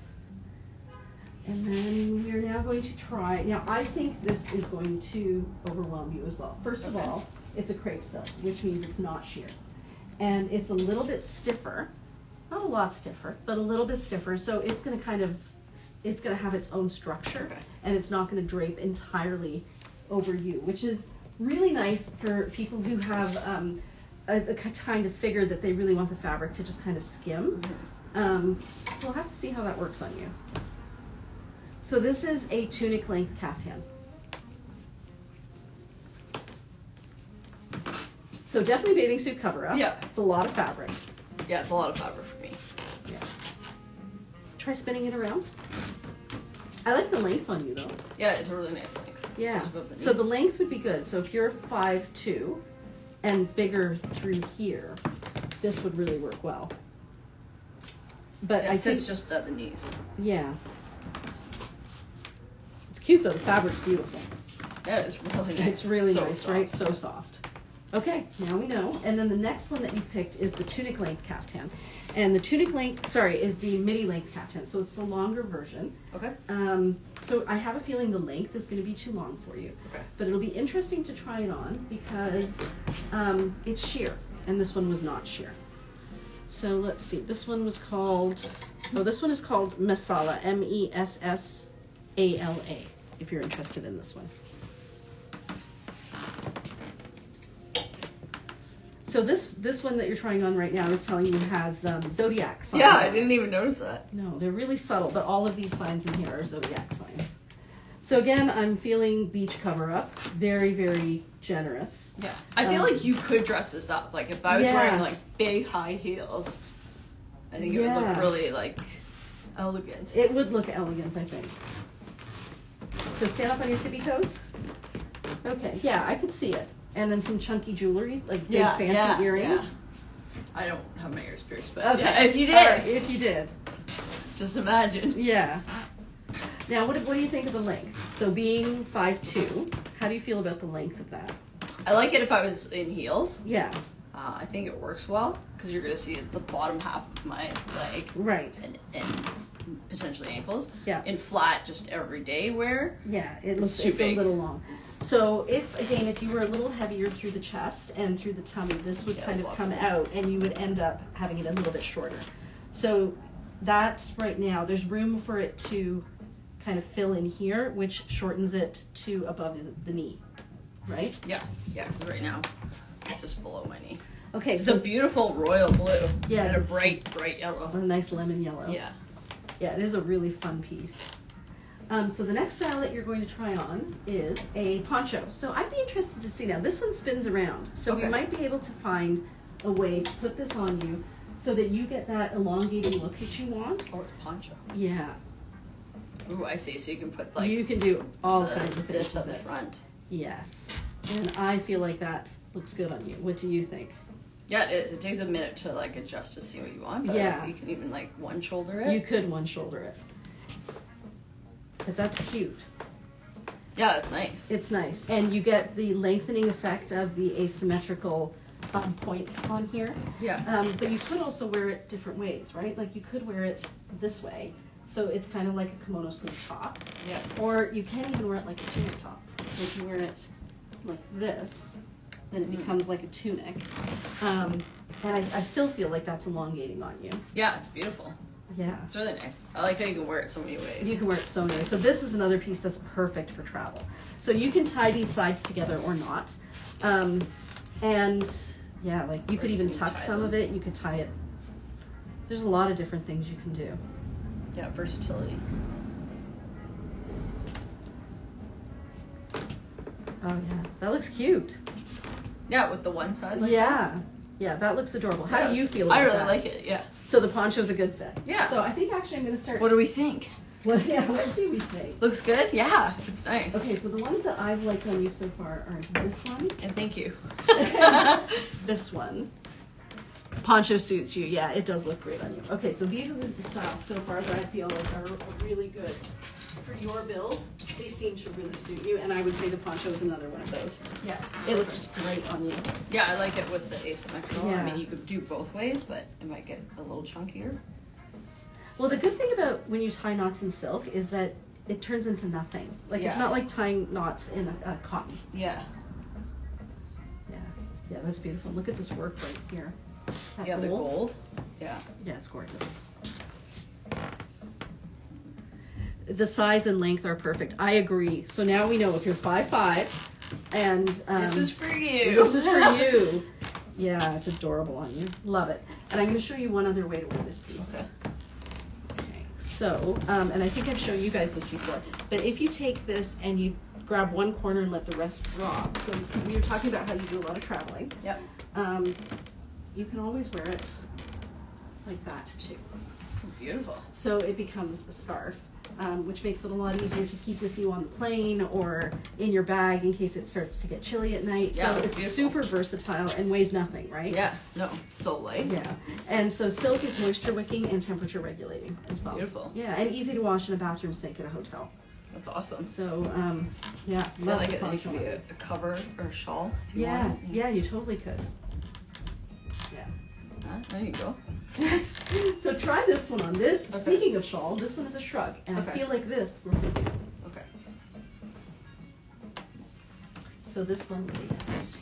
And then we're now going to try, now I think this is going to overwhelm you as well. First of Okay. all, it's a crepe silk, which means it's not sheer. And it's a little bit stiffer, not a lot stiffer, but a little bit stiffer. So it's gonna kind of, it's gonna have its own structure Okay. and it's not gonna drape entirely over you, which is really nice for people who have um, a, a kind of figure that they really want the fabric to just kind of skim. Mm-hmm. Um, so we'll have to see how that works on you. So this is a tunic length caftan. So definitely bathing suit cover up. Yeah. It's a lot of fabric. Yeah, it's a lot of fabric for me. Yeah. Try spinning it around. I like the length on you though. Yeah, it's a really nice length. Yeah. Just above the So knee. the length would be good. So if you're five two and bigger through here, this would really work well. But Yeah, I it think sits just at the knees. yeah. It's cute though. The fabric's beautiful. Yeah, it's really nice. It's really So nice, soft. right? So soft. Okay, now we know. And then the next one that you picked is the tunic length caftan. And the tunic length, sorry, is the midi length caftan. So it's the longer version. Okay. Um, so I have a feeling the length is going to be too long for you. Okay. But it'll be interesting to try it on because um, it's sheer. And this one was not sheer. So let's see. This one was called, oh, this one is called Messala, M E S S A L A, if you're interested in this one. So this this one that you're trying on right now is telling you has um, zodiac signs. Yeah, I on didn't it. even notice that. No, they're really subtle, but all of these signs in here are zodiac signs. So again, I'm feeling beach cover up. Very, very generous. Yeah. I feel Um, like you could dress this up. Like if I was yeah. wearing like big high heels, I think it would Yeah. look really like elegant. It would look elegant, I think. So stand up on your tippy toes. Okay, yeah, I could see it. And then some chunky jewelry, like big Yeah, fancy yeah, earrings. I don't have my ears pierced, but Okay. yeah, if you did, All right, if you did. just imagine. Yeah. Now, what, what do you think of the length? So being five two, how do you feel about the length of that? I like it if I was in heels. Yeah. Uh, I think it works well because you're gonna see the bottom half of my leg Right. and, and potentially ankles. Yeah. In flat, just everyday wear. Yeah, it looks too it's big. a little long. So if, again, if you were a little heavier through the chest and through the tummy, this would Yeah, kind it's of lots come of- out and you would end up having it a little bit shorter. So that right now, there's room for it to kind of fill in here, which shortens it to above the, the knee, right? Yeah, yeah. Because right now it's just below my knee. Okay, It's so a beautiful royal blue. Yeah, and it's a a- bright, bright yellow. a nice lemon yellow. Yeah. Yeah, it is a really fun piece. Um, so the next style that you're going to try on is a poncho. So I'd be interested to see now. This one spins around, so Okay. we might be able to find a way to put this on you so that you get that elongated look that you want. Or it's poncho. Yeah, Ooh, I see. So you can put like you can do all the- kinds of things this with on the it. front. Yes, and I feel like that looks good on you. What do you think? Yeah, it is. It takes a minute to like adjust to see what you want. But Yeah. you can even like one shoulder it. You could one shoulder it, but that's cute. Yeah, that's nice. It's nice, and you get the lengthening effect of the asymmetrical um, points on here. Yeah. Um, but you could also wear it different ways, right? Like you could wear it this way, so it's kind of like a kimono sleeve top. Yeah. Or you can even wear it like a tunic top. So if you wear it like this, then it Mm. becomes like a tunic. Um, and I, I still feel like that's elongating on you. Yeah, it's beautiful. Yeah. It's really nice. I like how you can wear it so many ways. You can wear it so many. So this is another piece that's perfect for travel. So you can tie these sides together or not. Um, and yeah, like you Or could you even can tuck tie some them. of it. You could tie it. There's a lot of different things you can do. Yeah, versatility. Oh yeah, that looks cute. Yeah, with the one side like Yeah, yeah, that looks adorable. How that. do you Yes. feel about I really that? like it, yeah. So the poncho's a good fit. Yeah. So I think actually I'm gonna start. What do we think? What, yeah, what do we think? Looks good? Yeah, it's nice. Okay, so the ones that I've liked on you so far are this one, And thank you. this one. Poncho suits you. Yeah, it does look great on you. Okay, so these are the styles so far that I feel like are really good for your build. They seem to really suit you, and I would say the poncho is another one of those. Yeah. It looks great on you. Yeah, I like it with the asymmetrical. Yeah. I mean, you could do both ways, but it might get a little chunkier. Well, the good thing about when you tie knots in silk is that it turns into nothing. Like it's Yeah. not like tying knots in a, a cotton. Yeah. Yeah, yeah, that's beautiful. Look at this work right here. That Yeah, the gold. Yeah. Yeah, it's gorgeous. The size and length are perfect. I agree. So now we know if you're five five, and um, This is for you. This is for you. Yeah, it's adorable on you. Love it. And I'm going to show you one other way to wear this piece. Okay. Okay. So, um, and I think I've shown you guys this before, but if you take this and you grab one corner and let the rest drop, so because we were talking about how you do a lot of traveling, Yep. um, you can always wear it like that too. Beautiful. So it becomes a scarf, um, which makes it a lot easier to keep with you on the plane or in your bag in case it starts to get chilly at night. Yeah, so that's it's beautiful. super versatile and weighs nothing, right? Yeah. No, it's so light. Yeah. And so silk is moisture wicking and temperature regulating as well. Beautiful. Yeah, and easy to wash in a bathroom sink at a hotel. That's awesome. So, um, yeah, I love like the it. It poncho. could be a, a cover or a shawl. If you Yeah, want it. yeah, you totally could. Yeah. Ah, there you go. So try this one on. This, Okay. speaking of shawl, this one is a shrug, and I Okay. feel like this will suit you. Okay. So this one will be next.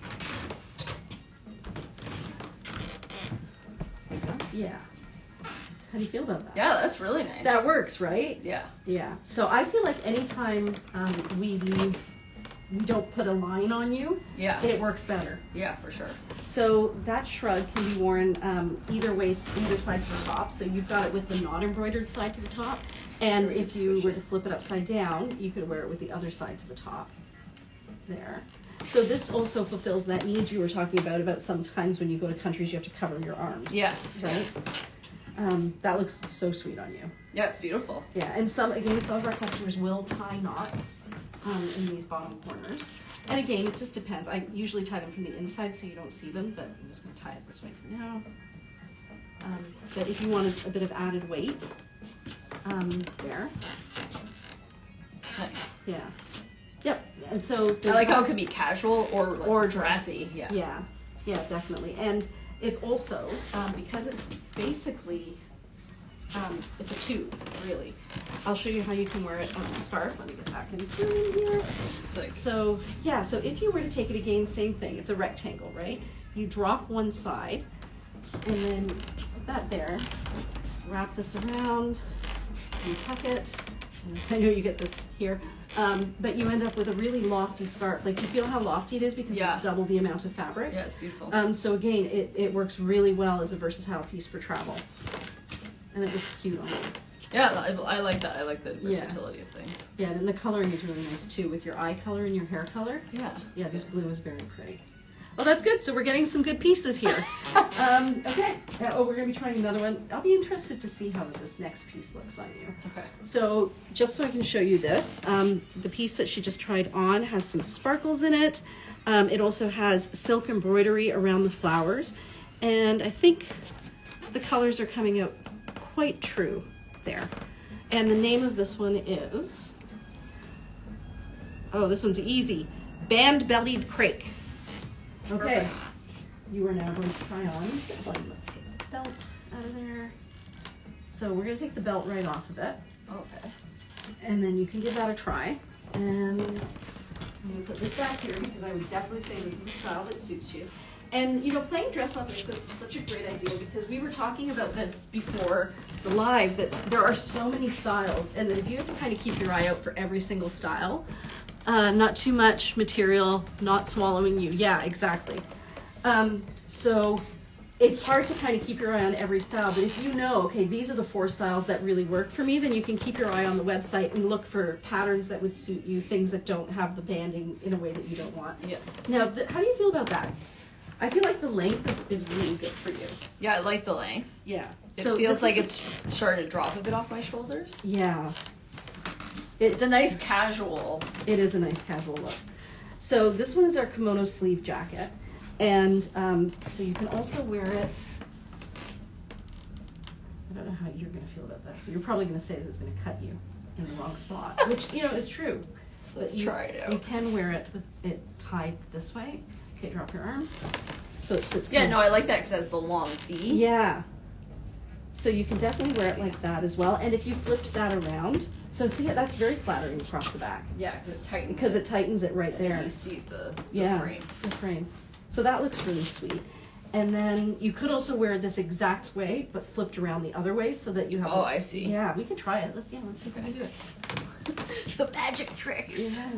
Like that? Yeah. How do you feel about that? Yeah, that's really nice. That works, right? Yeah. Yeah. So I feel like anytime um, we leave we don't put a line on you, Yeah. it works better. Yeah, for sure. So that shrug can be worn um, either waist, either side to the top. So you've got it with the not embroidered side to the top. And Great, if you switch were it. to flip it upside down, you could wear it with the other side to the top. There. So this also fulfills that need you were talking about, about sometimes when you go to countries you have to cover your arms. Yes. Right? Um, that looks so sweet on you. Yeah, it's beautiful. Yeah, and some, again, some of our customers will tie knots um, in these bottom corners. And again, it just depends. I usually tie them from the inside so you don't see them, but I'm just going to tie it this way for now. Um, but if you wanted a bit of added weight, um, there. Nice. Yeah. Yep. And so I like how it can be casual or like or dressy. dressy. Yeah. Yeah. Yeah, definitely. And it's also um, because it's basically um, it's a tube, really. I'll show you how you can wear it as a scarf. Let me get back in here. It's like, So yeah, so if you were to take it again, same thing. It's a rectangle, right? You drop one side, and then put that there. Wrap this around. You tuck it. And I know you get this here. Um, but you end up with a really lofty scarf. Like, you feel how lofty it is because Yeah. it's double the amount of fabric. yeah, it's beautiful. Um, so again, it, it works really well as a versatile piece for travel. And it looks cute on you. Yeah, I, I like that. I like the versatility of things. Yeah, and the coloring is really nice too, with your eye color and your hair color. Yeah. Yeah, this blue is very pretty. Well, that's good. So we're getting some good pieces here. um, okay. Uh, oh, we're going to be trying another one. I'll be interested to see how this next piece looks on you. Okay. So just so I can show you this, um, the piece that she just tried on has some sparkles in it. Um, it also has silk embroidery around the flowers. And I think the colors are coming out quite true there. And the name of this one is, oh, this one's easy, Band-Bellied Crake. Okay, Perfect. you are now going to try on this one. Let's get the belt out of there. So we're going to take the belt right off of it. Okay. And then you can give that a try. And I'm going to put this back here because I would definitely say this is a style that suits you. And, you know, playing dress up like this is such a great idea because we were talking about this before the live, that there are so many styles, and that if you have to kind of keep your eye out for every single style, uh, not too much material, not swallowing you. Yeah, exactly. Um, so it's hard to kind of keep your eye on every style, but if you know, okay, these are the four styles that really work for me, then you can keep your eye on the website and look for patterns that would suit you, things that don't have the banding in a way that you don't want. Yeah. Now, th- how do you feel about that? I feel like the length is, is really good for you. Yeah, I like the length. Yeah. It so feels this like is it's starting to drop a bit off my shoulders. the, yeah. It's a nice casual. It is a nice casual look. So this one is our kimono sleeve jacket. And um, so you can also wear it. I don't know how you're going to feel about this. So you're probably going to say that it's going to cut you in the wrong spot, which, you know, is true. Let's But you, try it out. You can wear it with it tied this way. Okay, drop your arms. So it sits. Yeah, kind no, of- I like that because it has the long V. Yeah. So you can definitely wear it like that as well. And if you flipped that around, so see, that's very flattering across the back. Yeah, because it tightens. Because it tightens it right there. there. You see the, the Yeah, frame. the frame. So that looks really sweet. And then you could also wear this exact way, but flipped around the other way so that you have. Oh, a- I see. Yeah, we can try it. Let's yeah, let's see if we can do it. The magic tricks. Yeah.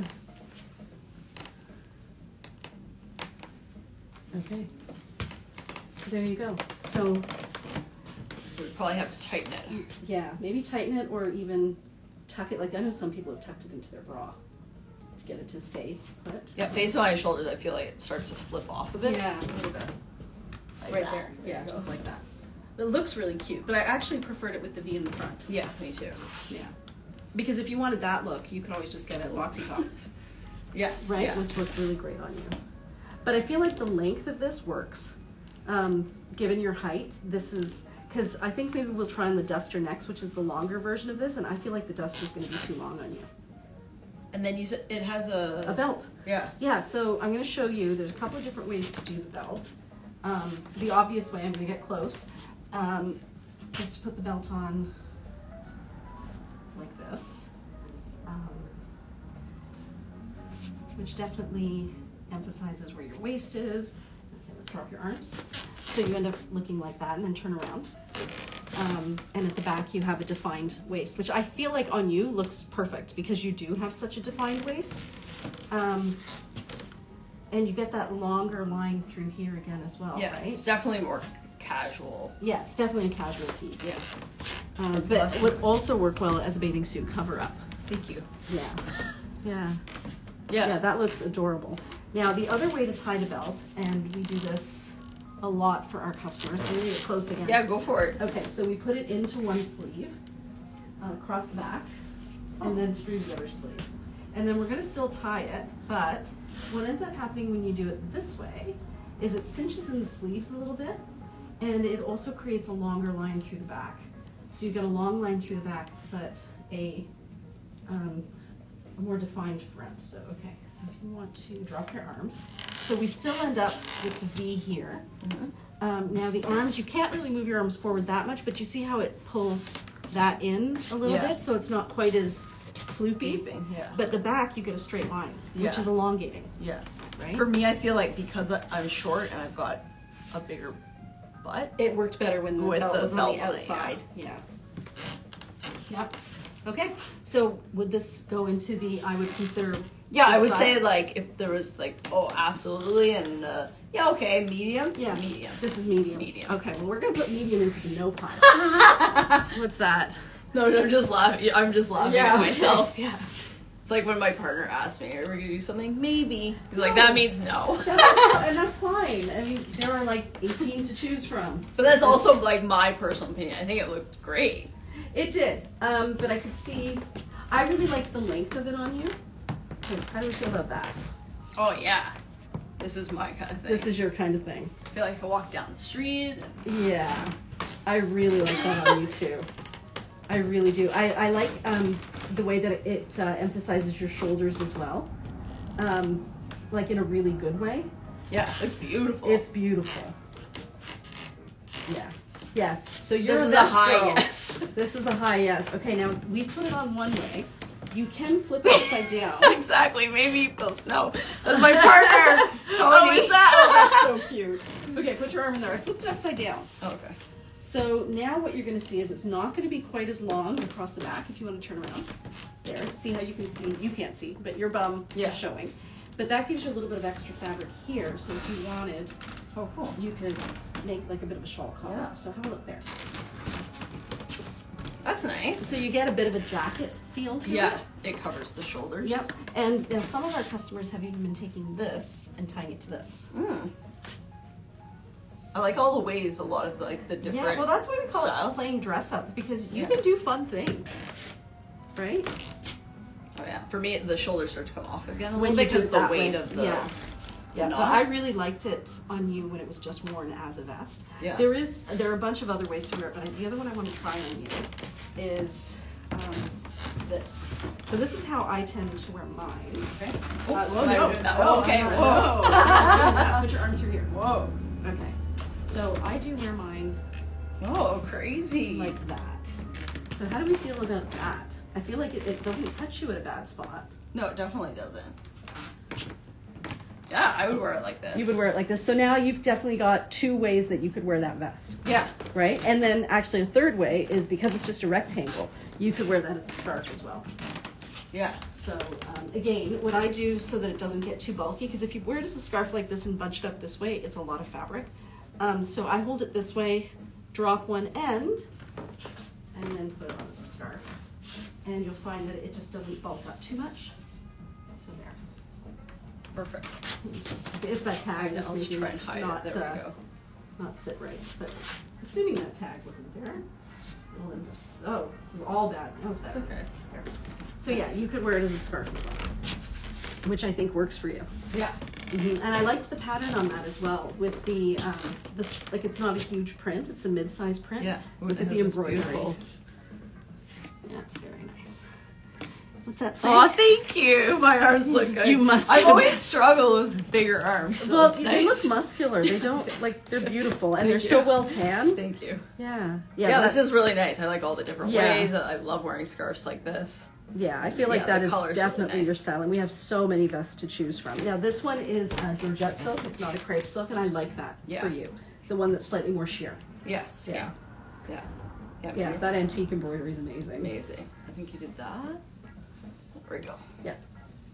Okay. So there you go. So We'd probably have to tighten it. yeah, maybe tighten it or even tuck it. Like I know some people have tucked it into their bra to get it to stay put. Yeah, based on my shoulders, I feel like it starts to slip off a bit. Yeah, a little bit. Like Right that. there. There Yeah, you go. just like that. It looks really cute, but I actually preferred it with the V in the front. Yeah, me too. Yeah. Because if you wanted that look, you could always just get a boxy top, Yes. right? Yeah. Which looked really great on you. But I feel like the length of this works. Um, given your height, this is, because I think maybe we'll try on the duster next, which is the longer version of this, and I feel like the duster is going to be too long on you. And then you said it has a. A belt. Yeah. Yeah, so I'm going to show you, there's a couple of different ways to do the belt. Um, the obvious way, I'm going to get close, um, is to put the belt on like this, um, which definitely emphasizes where your waist is. Okay, let's drop your arms. So you end up looking like that and then turn around. Um, and at the back you have a defined waist, which I feel like on you looks perfect because you do have such a defined waist. Um, and you get that longer line through here again as well, Yeah, right? it's definitely more casual. Yeah, it's definitely a casual piece. Yeah. Uh, but Bless it you. would also work well as a bathing suit cover up. Thank you. Yeah. Yeah. Yeah. Yeah, that looks adorable. Now, the other way to tie the belt, and we do this a lot for our customers. I'm going to get close again. Yeah, go for it. Okay, so we put it into one sleeve, uh, across the back, and then through the other sleeve. And then we're going to still tie it, but what ends up happening when you do it this way is it cinches in the sleeves a little bit, and it also creates a longer line through the back. So you've got a long line through the back, but a, um, a more defined front. So, okay, so if you want to drop your arms. So we still end up with the V here. Mm-hmm. um, now the arms, you can't really move your arms forward that much, but you see how it pulls that in a little Yeah. bit, so it's not quite as floopy. Gaping, yeah. But the back, you get a straight line, which Yeah. is elongating, Yeah. right? For me, I feel like because I- I'm short and I've got a bigger butt. It worked better when the With belt the was on belt the on it, outside. Yeah. Yep. Okay. So would this go into the, I would consider. Yeah, I this would style? say like if there was like, oh, absolutely, and uh, yeah, okay, medium. Yeah. Medium. This is medium. Medium. Okay. Well, we're gonna put medium into the no pile. What's that? No, no, I'm just laughing. I'm just laughing Yeah. at myself. Yeah. It's like when my partner asks me, "Are we gonna do something?" Maybe. He's like, No. "That means no." And that's fine. I mean, there are like eighteen to choose from. But that's also like my personal opinion. I think it looked great. It did, um, but I could see. I really like the length of it on you. Okay, how do we feel about that? Oh yeah, this is my kind of thing. This is your kind of thing. I feel like I walk down the street. And... Yeah, I really like that on you too. I really do. I, I like um, the way that it uh, emphasizes your shoulders as well, um, like in a really good way. Yeah, it's beautiful. It's beautiful. Yeah. Yes. So you're This is a best high girl. yes. This is a high yes. Okay, now we put it on one way. You can flip it upside down. Exactly. Maybe he goes, no. That's my partner. Tony. Oh, is that? Oh, that's so cute. Okay, put your arm in there. I flipped it upside down. Oh, okay. So now what you're going to see is it's not going to be quite as long across the back if you want to turn around. There. See how you can see? You can't see, but your bum Yeah. is showing. But that gives you a little bit of extra fabric here. So if you wanted, Oh, cool. you could make like a bit of a shawl collar. Yeah. So have a look there. That's nice. So you get a bit of a jacket feel to Yeah, it. it covers the shoulders. Yep. And uh, some of our customers have even been taking this and tying it to this. Mm. I like all the ways, a lot of like the different. Yeah, well, that's why we call styles. it playing dress up, because you Yeah. can do fun things, right? Oh yeah, for me the shoulders start to come off again a When little you bit do because it the that weight way. of the. Yeah. Yeah, but knot. I really liked it on you when it was just worn as a vest. Yeah. There is there are a bunch of other ways to wear it, but the other one I want to try on you is um, this. So this is how I tend to wear mine. Okay. Uh, Oh, whoa, am I no. doing that? No, Oh, okay. no, Whoa. no. You're not doing that. Put your arm through here. Whoa. Okay. So I do wear mine Oh, crazy. like that. So how do we feel about that? I feel like it, it doesn't cut you at a bad spot. No, it definitely doesn't. Yeah, I would wear it like this. You would wear it like this. So now you've definitely got two ways that you could wear that vest, Yeah. right? And then actually a third way is because it's just a rectangle, you could wear that as a scarf as well. Yeah. So um, again, what I do so that it doesn't get too bulky, because if you wear it as a scarf like this and bunched up this way, it's a lot of fabric. Um, so I hold it this way, drop one end, and then put it on as a scarf. And you'll find that it just doesn't bulk up too much. So there. Perfect. It's that tag. I know, that's I'll just making try and hide not, it. There uh, we go. Not sit right. But assuming that tag wasn't there, it'll end up. s- Oh, this is all bad. No, it's bad. It's okay. There. So yeah, you could wear it as a scarf as well, which I think works for you. Yeah. Mm-hmm. And I liked the pattern on that as well. With the um, this like it's not a huge print; it's a mid-size print. Yeah. With It the has this embroidery. beautiful- Yeah, it's very nice. What's that say? Oh, thank you. My arms look good. You must I've be the always best. struggled with bigger arms. So Well, it's they nice. look muscular. They don't like they're beautiful and Thank they're you. so well tanned. Thank you. Yeah, Yeah, yeah. this that- is really nice. I like all the different Yeah. ways. I love wearing scarves like this. Yeah, I feel like Yeah, that the is color's really definitely nice. your style, and we have so many vests to choose from. Now, this one is uh, Georgette silk. It's not a crepe silk, and I like that Yeah. for you. The one that's slightly more sheer. Yes. Yeah. Yeah. Yeah. Yeah, maybe. that antique embroidery is amazing. Amazing. I think you did that. There we go. Yeah.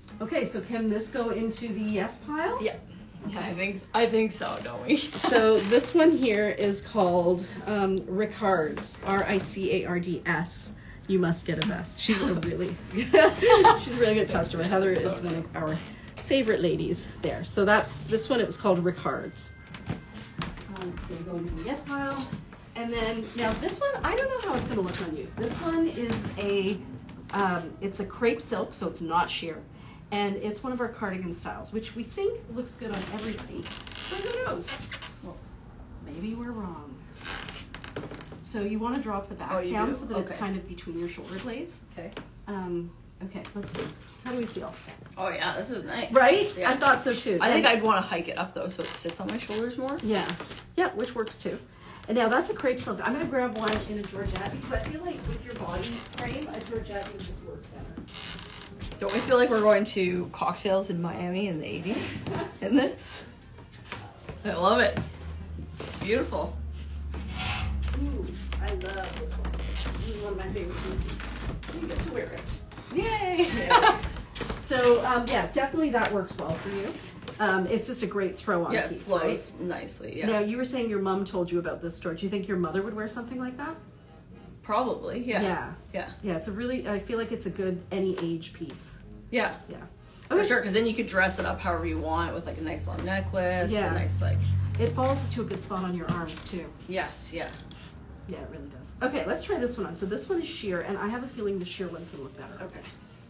Okay, so can this go into the yes pile? Yeah. Yeah, I think I think so, don't we? So this one here is called um, Ricards, R I C A R D S. You must get a vest. She's a really, she's a really good customer. Heather is one of our favorite ladies there. So that's this one. It was called Ricards. Um, it's going to go into the yes pile. And then now this one, I don't know how it's going to look on you. This one is a, um, it's a crepe silk, so it's not sheer. And it's one of our cardigan styles, which we think looks good on everybody. But who knows? Well, maybe we're wrong. So you want to drop the back oh, you down do? so that okay. it's kind of between your shoulder blades. Okay. Um, okay, let's see. How do we feel? Oh yeah, this is nice. Right? Yeah. I thought so too. I think and, I'd want to hike it up though, so it sits on my shoulders more. Yeah. Yeah, which works too. And now that's a crepe silk. I'm going to grab one in a Georgette because I feel like with your body frame, a Georgette would just work better. Don't we feel like we're going to cocktails in Miami in the eighties in this? I love it. It's beautiful. Ooh, I love this one. This is one of my favorite pieces. You get to wear it. Yay! Yeah. So, um, yeah, definitely that works well for you. Um, it's just a great throw on yeah, piece, it flows right? nicely, yeah. Now, you were saying your mom told you about this store. Do you think your mother would wear something like that? Probably, yeah. Yeah. Yeah. Yeah, it's a really, I feel like it's a good any age piece. Yeah. Yeah. For Okay. sure, because then you could dress it up however you want with like a nice long necklace, Yeah. a nice like... It falls to a good spot on your arms, too. Yes, yeah. Yeah, it really does. Okay, let's try this one on. So this one is sheer, and I have a feeling the sheer one's going to look better. Okay.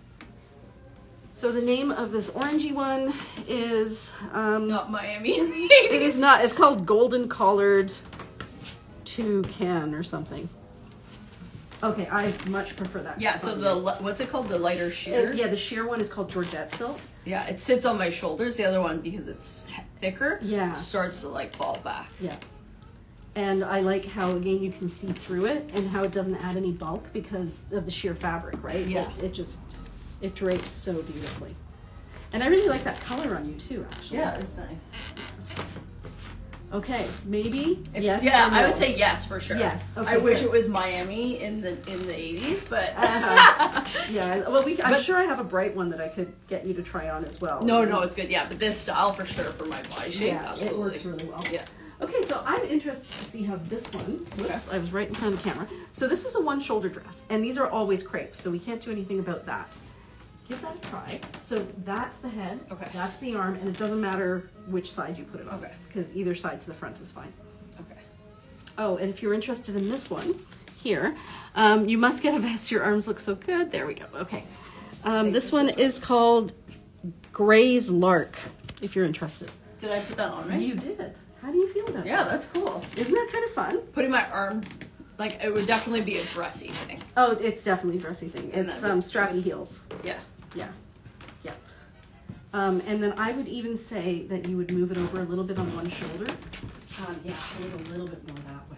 So the name of this orangey one is... Um, Not Miami in the eighties. It is not. It's called Golden Collared Toucan or something. Okay, I much prefer that. Yeah, so the, li- what's it called? The lighter sheer? Uh, yeah, the sheer one is called Georgette silk. Yeah, it sits on my shoulders. The other one, because it's he- thicker, Yeah. starts to like fall back. Yeah. And I like how, again, you can see through it and how it doesn't add any bulk because of the sheer fabric, right? Yeah. It, it just, it drapes so beautifully. And I really like that color on you too, actually. Yeah, it's nice. Okay, maybe It's, yes yeah, or no? I would say yes for sure. Yes, okay, I wish good. it was Miami in the in the eighties, but Uh-huh. Yeah, well, we, I'm But- sure I have a bright one that I could get you to try on as well. no, no, it's good. Yeah, but this style for sure for my body shape, Yeah, absolutely. it works really well. Yeah. Okay, so I'm interested to see how this one, whoops, I was right in front of the camera. So this is a one shoulder dress, and these are always crepe, so we can't do anything about that. Give that a try. So that's the head, Okay. that's the arm, and it doesn't matter which side you put it on, Okay. because either side to the front is fine. Okay. Oh, and if you're interested in this one here, um, you must get a vest. Your arms look so good. There we go. Okay. Um, this one is called Gray's Lark, if you're interested. Did I put that on right? You did. How do you feel about Yeah, that? that's cool. Isn't that kind of fun? Putting my arm, like it would definitely be a dressy thing. Oh, it's definitely a dressy thing. And It's then- um, strappy heels. Yeah. Yeah. Yeah. Um, and then I would even say that you would move it over a little bit on one shoulder. Um, yeah, move it a little bit more that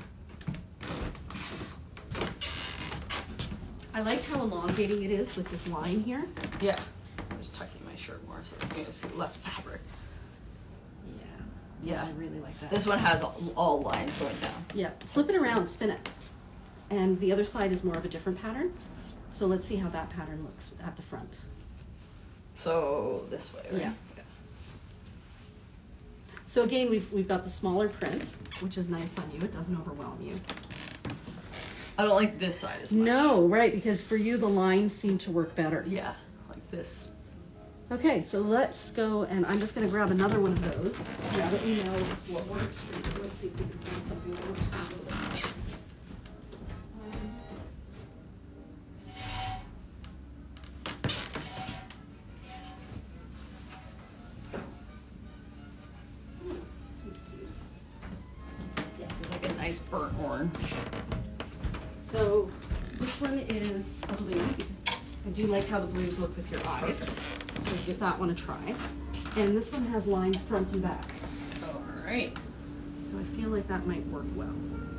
way. I like how elongating it is with this line here. Yeah. I'm just tucking my shirt more so you can see less fabric. Yeah. Yeah. I really like that. This one has all, all lines going down. Yeah. Flip it around, spin it. And the other side is more of a different pattern. So let's see how that pattern looks at the front. So this way, right? Yeah. So again, we've, we've got the smaller print, which is nice on you. It doesn't overwhelm you. I don't like this side as much. No, right, because for you, the lines seem to work better. Yeah, like this. Okay, so let's go, and I'm just going to grab another one of those. Now that we know what works for you, let's see if we can find something that works for you. Like a nice burnt orange. So this one is a blue because I do like how the blues look with your eyes. So give that one a try. And this one has lines front and back. All right. So I feel like that might work well.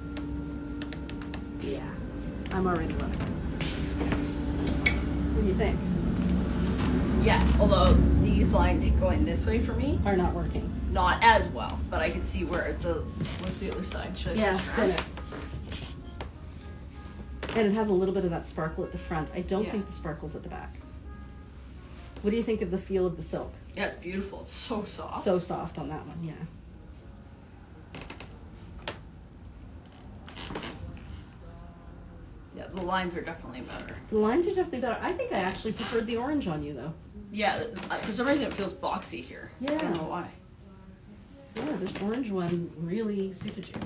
Yeah, I'm already loving it. What do you think? Yes, although these lines going this way for me, Are not working. not as well, but I can see where the, what's the other side? Should I Yeah, switch spin around? it. And it has a little bit of that sparkle at the front. I don't Yeah. think the sparkle's at the back. What do you think of the feel of the silk? Yeah, it's beautiful. It's so soft. So soft on that one, yeah. Yeah, the lines are definitely better. The lines are definitely better. I think I actually preferred the orange on you, though. Yeah, for some reason it feels boxy here. Yeah. I don't know why. Yeah, this orange one really suited you.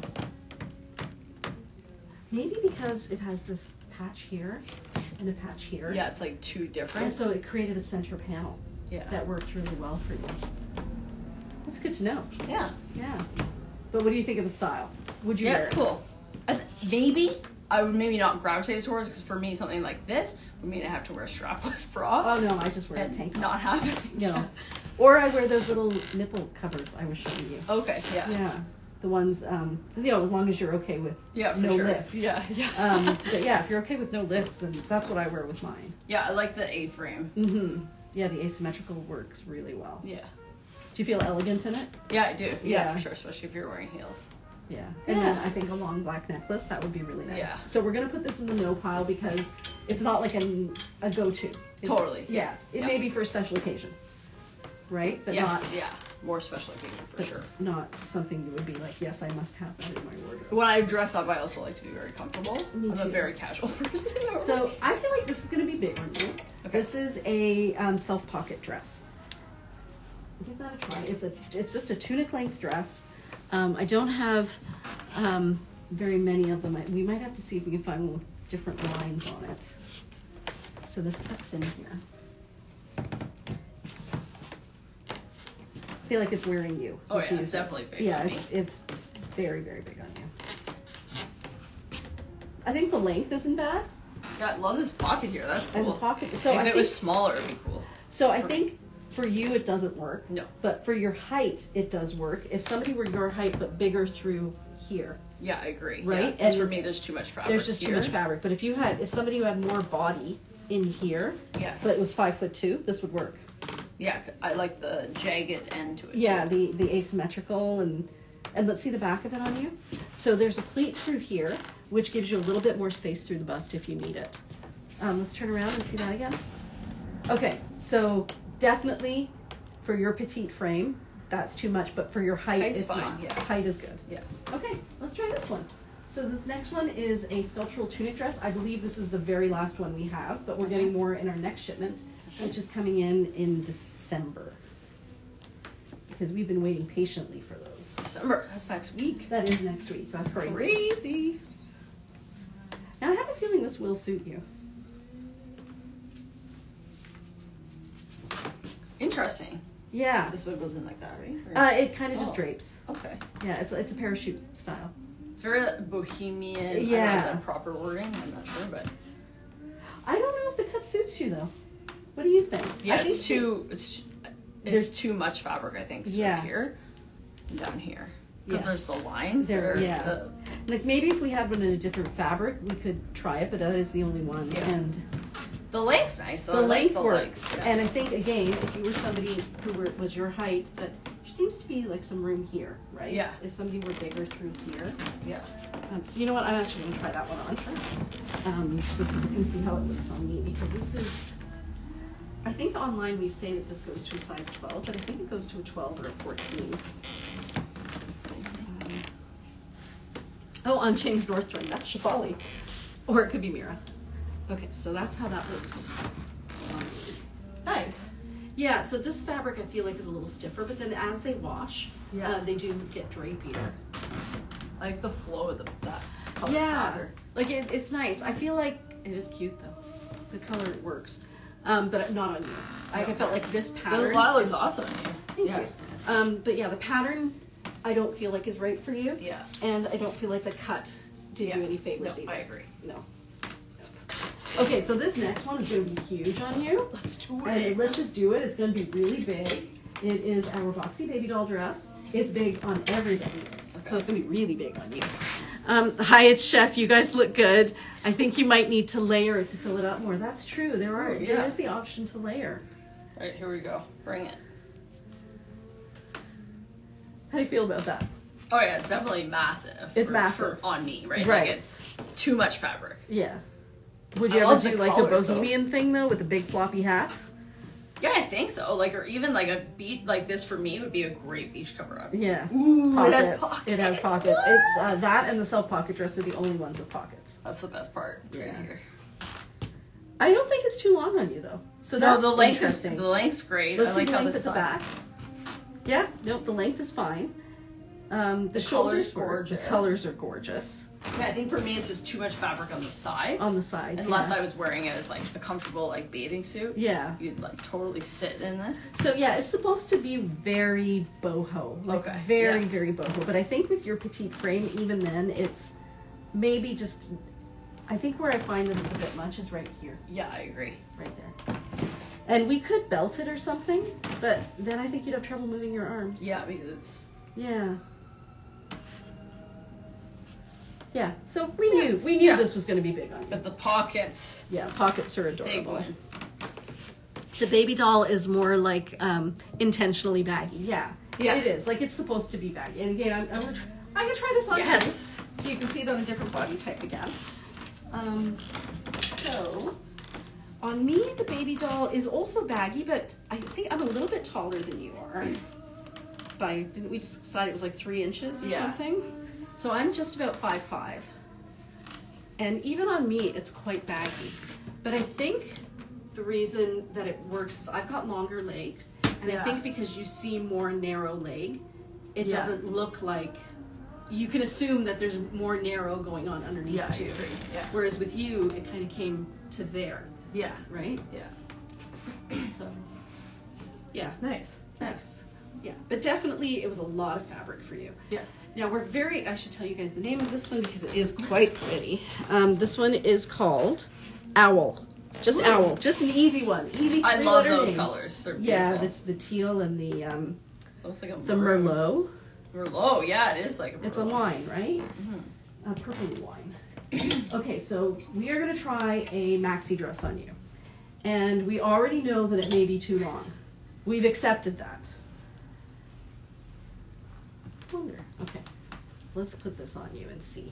Maybe because it has this patch here and a patch here. Yeah, it's like two different. And so it created a center panel. Yeah. That worked really well for you. That's good to know. Yeah. Yeah. But what do you think of the style? Would you Yeah, wear it's it? cool. I th- maybe I would maybe not gravitate towards, because for me something like this would mean I have to wear a strapless bra. Oh no, I just wear a and tank top. not have it. You know. Or I wear those little nipple covers I was showing you. Okay, yeah. Yeah. The ones, um, you know, as long as you're okay with Yeah, for no sure. lift. Yeah, yeah. Um, but yeah, if you're okay with no lift, then that's what I wear with mine. Yeah, I like the A-frame. Mm-hmm. Yeah, the asymmetrical works really well. Yeah. Do you feel elegant in it? Yeah, I do. Yeah, Yeah. for sure, especially if you're wearing heels. Yeah. And Yeah. then I think a long black necklace, that would be really nice. Yeah. So we're going to put this in the no pile because it's not like a, a go-to. It- Totally. Yeah. It Yeah. may be for a special occasion. Right? But Yes, not, yeah. More special occasion, for but sure. not something you would be like, yes, I must have that in my wardrobe. When I dress up, I also like to be very comfortable. Me I'm too. a very casual person. So I feel like this is going to be big on you. Okay. This is a um, self-pocket dress. Give that a try. It's a it's just a tunic length dress. Um, I don't have um, very many of them. I, we might have to see if we can find one with different lines on it. So this tucks in here. I feel like it's wearing you. Oh which yeah, is- it's definitely big Yeah, on me. it's it's very very big on you. I think the length isn't bad. Yeah, I love this pocket here. That's cool. And the pocket. So if I it think, was smaller, it'd be cool. So I for think for you it doesn't work. No. But for your height it does work. If somebody were your height but bigger through here, Yeah, I agree. Right? Because And for me, there's too much fabric. there's just here. too much fabric. But if you had, if somebody who had more body in here, Yes. but was five foot two, this would work. Yeah, I like the jagged end to it. Yeah, too. the the asymmetrical and and let's see the back of it on you. So there's a pleat through here, which gives you a little bit more space through the bust if you need it. Um, let's turn around and see that again. Okay, so definitely for your petite frame, that's too much, but for your height, Height's it's fine, not. yeah. Height is good. Yeah. Okay, let's try this one. So this next one is a sculptural tunic dress. I believe this is the very last one we have, but we're getting more in our next shipment, which is coming in in December. Because we've been waiting patiently for those. December. That's next week. That is next week. That's crazy. Crazy. Now I have a feeling this will suit you. Interesting. Yeah. This one goes in like that, right? Or- Uh, it kind of just Oh. drapes. okay. Yeah, it's it's a parachute style. It's very like, bohemian. I don't know, Yeah. is that proper wording? I'm not sure, but I don't know if the cut suits you though. What do you think? yeah, I think it's too. It's There's- it's too much fabric. I think. sort of Yeah. Here, and down here, because Yeah. there's the lines. There, that are, yeah. uh, Like maybe if we had one in a different fabric, we could try it, but that is the only one. Yeah. And the length's nice. Though. the I like length the works. length, yeah. And I think again, if you were somebody who were, was your height, but there seems to be like some room here, right? Yeah. If somebody were bigger through here. yeah. Um, so you know what? I'm actually going to try that one on, um, so people can see how it looks on me because this is. I think online we say that this goes to a size twelve, but I think it goes to a twelve or a fourteen. Um, oh, on James Northrum, that's Shafali, or it could be Mira. Okay, so that's how that looks. on me. Nice. Yeah, so this fabric I feel like is a little stiffer, but then as they wash, Yeah. uh, they do get drapier. I like the flow of the that color Yeah, pattern. like it, it's nice. I feel like it is cute though. The color works, um, but not on you. I No. felt like this The pattern. lot looks awesome on you. Thank yeah. you. Um, but yeah, the pattern I don't feel like is right for you, Yeah. and I don't feel like the cut did Yeah. you any favors No, either. I agree. No. Okay, so this next one is going to be huge on you. Let's do And let's just do it. It's going to be really big. It is our boxy baby doll dress. It's big on everybody. Okay. So it's going to be really big on you. Um, hi, it's Chef. You guys look good. I think you might need to layer it to fill it up more. That's true. There are Oh, yeah. there is the option to layer. All right, here we go. Bring it. How do you feel about that? Oh yeah, it's definitely massive. It's for, massive. for on me, right? Right. Like it's too much fabric. Yeah. Would you I ever love the do like a colors, though. bohemian thing though with a big floppy hat? Yeah, I think so. Like, or even like a beat like this for me would be a great beach cover up. Yeah. Ooh, Pockets. it has pockets. It has pockets. What? It's uh, that and the self pocket dress are the only ones with pockets. That's the best part. Right Yeah. here. I don't think it's too long on you though. So No, that's the length is interesting. the length's great. Let's I see like the how length the at the side- back. Yeah, nope, the length is fine. Um, the, The shoulders, color's were- gorgeous. The colors are gorgeous Yeah, I think for me it's just too much fabric on the sides. on the sides. Unless yeah. I was wearing it as like a comfortable like bathing suit. Yeah. You'd like totally sit in this. So yeah, it's supposed to be very boho, like Okay, very yeah. very boho. But I think with your petite frame, even then, it's maybe just. I think where I find that it's a bit much is right here, Yeah, I agree. right there. And we could belt it or something, but then I think you'd have trouble moving your arms. Yeah, because it's Yeah. Yeah. So we knew we knew Yeah. this was going to be big on you. but the pockets. Yeah, pockets are Big adorable. one. The baby doll is more like um, intentionally baggy. Yeah, Yeah. it is. Like it's supposed to be baggy. And again, I'm, I'm gonna try, I'm gonna try this on Yes. you, so you can see it on a different body type again. Um, so on me, the baby doll is also baggy, but I think I'm a little bit taller than you are. By didn't we just decide it was like three inches or Yeah. something? So I'm just about five five, and even on me, it's quite baggy. But I think the reason that it works is I've got longer legs, and I Yeah. think because you see more narrow leg, it Yeah. doesn't look like you can assume that there's more narrow going on underneath Yeah, I too. agree. Yeah. Whereas with you, it kind of came to there, Yeah. right? Yeah. So, yeah, Nice. nice. Yeah, but definitely it was a lot of fabric for you. Yes. Now we're very, I should tell you guys the name of this one because it is quite pretty. Um, this one is called Owl. Just Ooh. Owl. Just an easy one. Easy I three love letter those name. colors. They're Yeah, beautiful. the, the teal and the um, It's almost like a the maroon. Merlot. Merlot, yeah, it is like a It's a Merlot. wine, right? Mhm. A purpley wine. Okay, so we are going to try a maxi dress on you. And we already know that it may be too long. We've accepted that. Wonder. Okay, let's put this on you and see.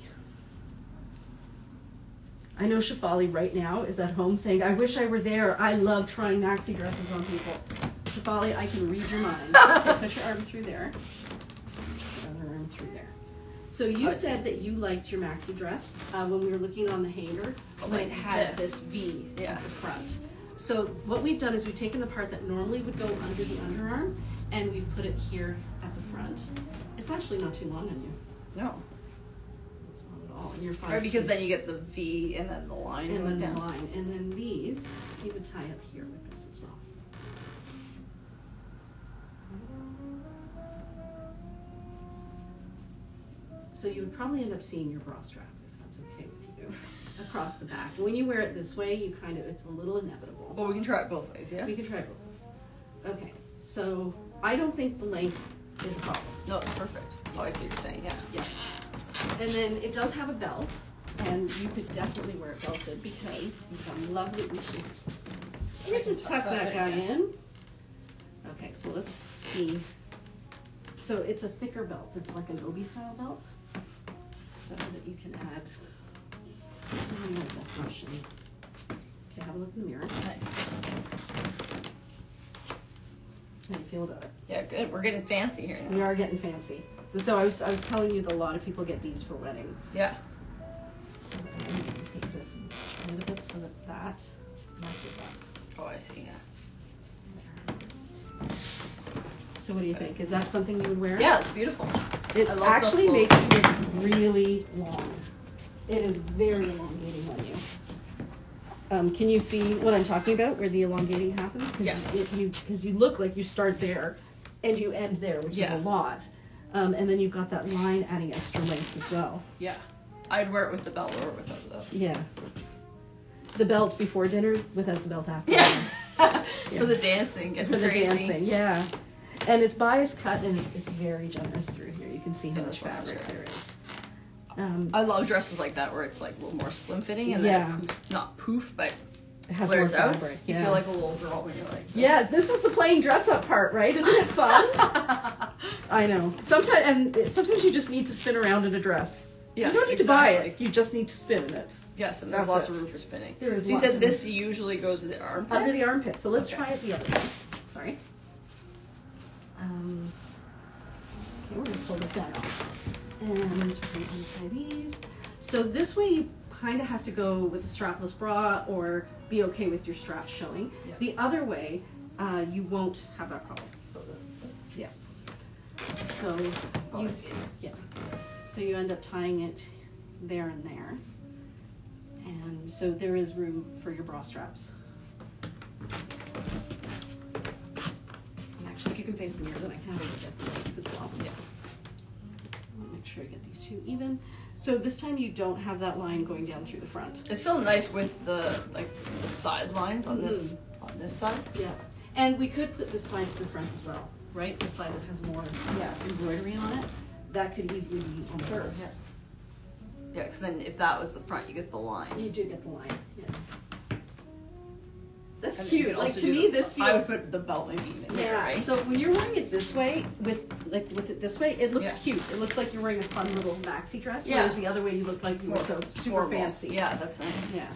I know Shafali right now is at home saying, I wish I were there. I love trying maxi dresses on people. Shafali, I can read your mind. Okay, put your arm through there. Put your other arm through there. So you Okay. said that you liked your maxi dress uh, when we were looking on the hanger, when Like it had this. this V Yeah. at the front. So what we've done is we've taken the part that normally would go under the underarm and we've put it here at the front. It's actually not too long on you. No. It's not at all. And you're fine. Or because then you get the V and then the line and going then down. the line. And then these, you would tie up here with this as well. So you would probably end up seeing your bra strap, if that's okay with you, across the back. And when you wear it this way, you kind of, it's a little inevitable. Well, we can try it both ways, yeah? We can try both of those. Okay, so I don't think the length is a problem. No, it's perfect. Oh, I see what you're saying, yeah. Yeah. And then it does have a belt, and you could definitely wear it belted because you've got a lovely, we should, let me just tuck that guy in. Okay, so let's see. So it's a thicker belt. It's like an obi style belt, so that you can add more definition. Okay, have a look in the mirror. Nice. How do you feel about it? Yeah, good. We're getting fancy here We now. are getting fancy. So I was I was telling you that a lot of people get these for weddings. Yeah. So I'm going to take this a little bit so that that matches up. Oh, I see, yeah. So what do you think? Is that something you would wear? Yeah, it's beautiful. It I love the actually full- makes you look really long. It is very elongating on you. Um, can you see what I'm talking about, where the elongating happens? Cause Yes. If you, because you look like you start there and you end there, which Yeah. is a lot. Um, and then you've got that line adding extra length as well. Yeah. I'd wear it with the belt or without the belt. Yeah. The belt before dinner, without the belt after Yeah. dinner. For the dancing, get For the crazy. dancing, yeah. And it's bias cut and it's, it's very generous through here. You can see how Yeah, much this one's fabric great. there is. Um, I love dresses like that where it's like a little more slim fitting and Yeah. then it poofs, not poof, but it has flares more out. fabric. You Yeah. feel like a little girl when you're like, Yeah, this is the playing dress up part, right? Isn't it fun? I know. Sometimes and sometimes you just need to spin around in a dress Yes, you don't need exactly. to buy it. You just need to spin in it. Yes, and there's That's lots it. of room for spinning. There is So you lots said of this usually goes to the armpit? Under the armpit. So let's Okay. try it the other way. Sorry. Um, okay, we're going to pull this guy off. And we're going to untie these. So this way you kind of have to go with a strapless bra or be okay with your straps showing. Yeah. The other way, uh, you won't have that problem. Yeah. So Oh, you, I see. yeah. So you end up tying it there and there. And so there is room for your bra straps. And actually, if you can face the mirror, then I can have a look at the length as well. Yeah. I'll make sure I get these two even. So this time you don't have that line going down through the front. It's still nice with the like the side lines on this on this side. Yeah. And we could put this side to the front as well, right? This side that has more Yeah. embroidery on it. That could easily be on the front. Yeah. Yeah, because then if that was the front, you get the line. You do get the line. Yeah. That's And you cute. could Like also to do me, the- this I would feels. put the belt maybe even Yeah. there, right? So when you're wearing it this way, with like with it this way, it looks Yeah. cute. It looks like you're wearing a fun little maxi dress. Yeah. Whereas the other way, you look like you were so super Formal. fancy. Yeah, that's nice. Yeah.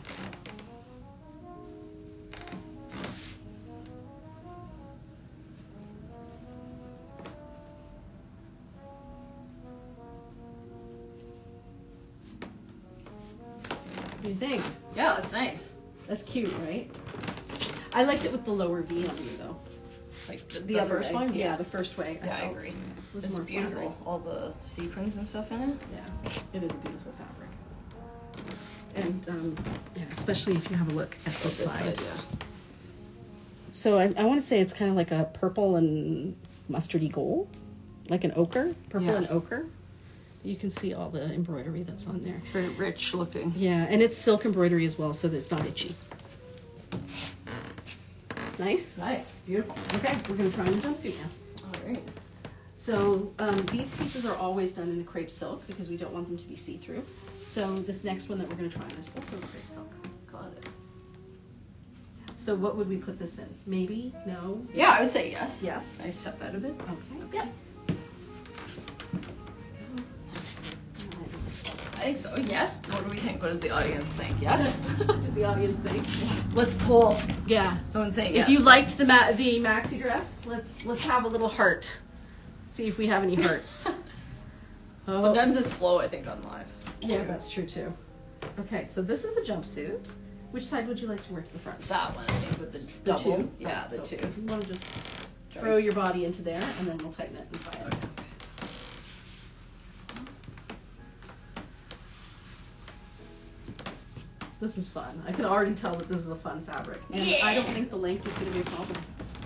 What do you think? Yeah, that's nice. That's cute, right? I liked it with the lower V on you though. Like the, The, the other first way. one. Yeah, the first way. Yeah, I felt agree. Was It's more beautiful. flattering. All the sequins and stuff in it. Yeah, it is a beautiful fabric. And um, yeah, especially if you have a look at this, This side. side, yeah. So I, I want to say it's kind of like a purple and mustardy gold, like an ochre, purple Yeah. and ochre. You can see all the embroidery that's on there. Very rich looking. Yeah, and it's silk embroidery as well, so that it's not itchy. Nice. Nice. Beautiful. Okay, we're gonna try on the jumpsuit now. All right. So um, these pieces are always done in a crepe silk because we don't want them to be see-through. So this next one that we're going to try on is also crepe silk. Got it. So what would we put this in? Maybe? No? Yeah, I would say yes. Yes. Nice step out of it. Okay. Okay. I think so. Yes. What do we think? What does the audience think? Yes. What does the audience think? Let's pull. Yeah. Someone saying If yes. you liked the ma- the maxi dress, let's let's have a little heart. See if we have any hearts. Oh. Sometimes it's slow, I think, on live. Yeah, that's true too. Okay, so this is a jumpsuit. Which side would you like to wear to the front? That one, I think, with the, The double. two? Yeah, Right, the so two. If you want to just throw your body into there, and then we'll tighten it and tie it. Okay. This is fun. I can already tell that this is a fun fabric. And Yeah. I don't think the length is going to be a problem.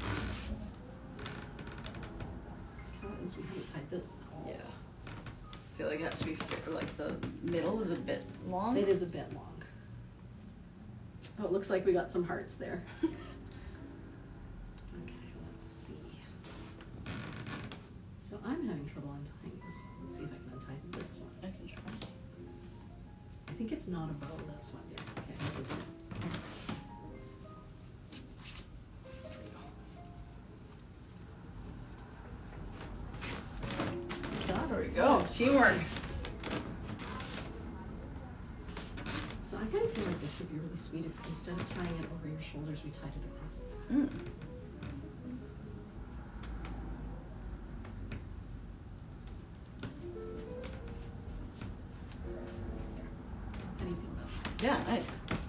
Because we haven't tied this at all. Yeah. I feel like it has to be fit, like the middle is a bit long. It is a bit long. Oh, it looks like we got some hearts there. Okay, let's see. So I'm having trouble untying this one. Let's see if I can untie this one. I can try. I think it's not a bow, that's one. Yeah, okay, this one. There we go. Teamwork. So I kind of feel like this would be really sweet if instead of tying it over your shoulders, we tied it across the Mm. How do you feel about that? Yeah, nice.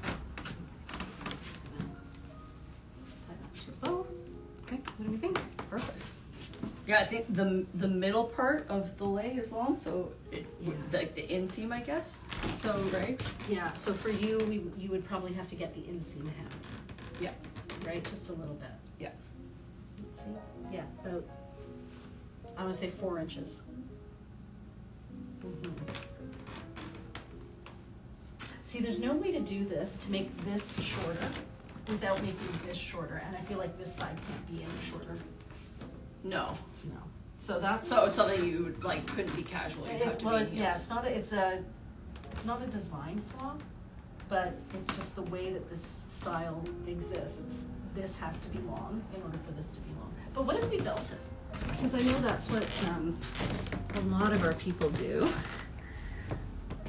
Tie that to a bow. Okay, what do we think? Perfect. Yeah, I think the the middle part of the leg is long, so it Yeah. like the inseam, I guess. So Right? yeah, so for you, we you would probably have to get the inseam hem, Yeah. right? Just a little bit. Yeah. Let's see. Yeah, about I want to say four inches. Mhm. See, there's no way to do this to make this shorter without making this shorter, and I feel like this side can't be any shorter. No. No. So that's So it's something you would, like couldn't be casual. You'd have It, to well, be. it, yeah, it's not a, it's a, it's not a design flaw, but it's just the way that this style exists. This has to be long in order for this to be long. But what if we belt it? Because I know that's what um, a lot of our people do.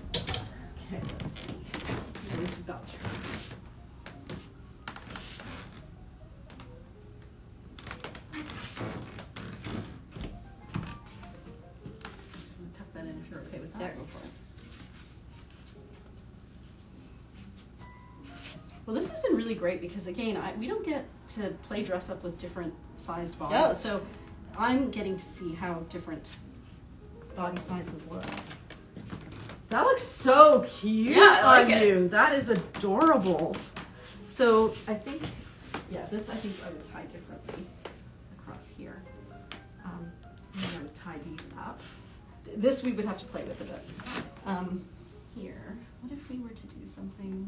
Well, this has been really great because, again, I, we don't get to play dress up with different sized bodies. Yeah. So I'm getting to see how different body sizes look. That looks so cute Yeah, I like on it. you. That is adorable. So I think, yeah, this I think I would tie differently across here. Um, I'm going to tie these up. This we would have to play with a bit. Um, here, what if we were to do something?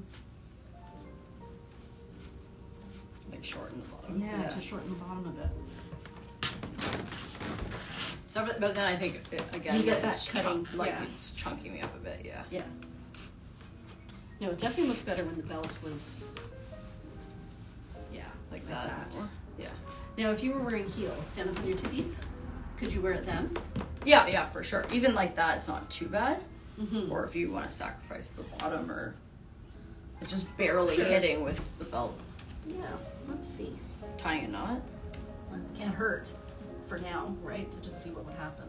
Like shorten the bottom. Yeah, Yeah. to shorten the bottom a bit. But but then I think, it, again, You get it's that cutting, chunk- like yeah. it's chunking me up a bit, yeah. Yeah. No, it definitely looked better when the belt was, yeah, Like, like that. that. More. Yeah. Now, if you were wearing heels, stand up on your titties, could you wear it then? Yeah, yeah, for sure. Even like that, it's not too bad. Mm-hmm. Or if you want to sacrifice the bottom, or it's just barely Sure. hitting with the belt, Yeah, let's see. tying a knot. Well, it can't hurt for now, right? To just see what would happen.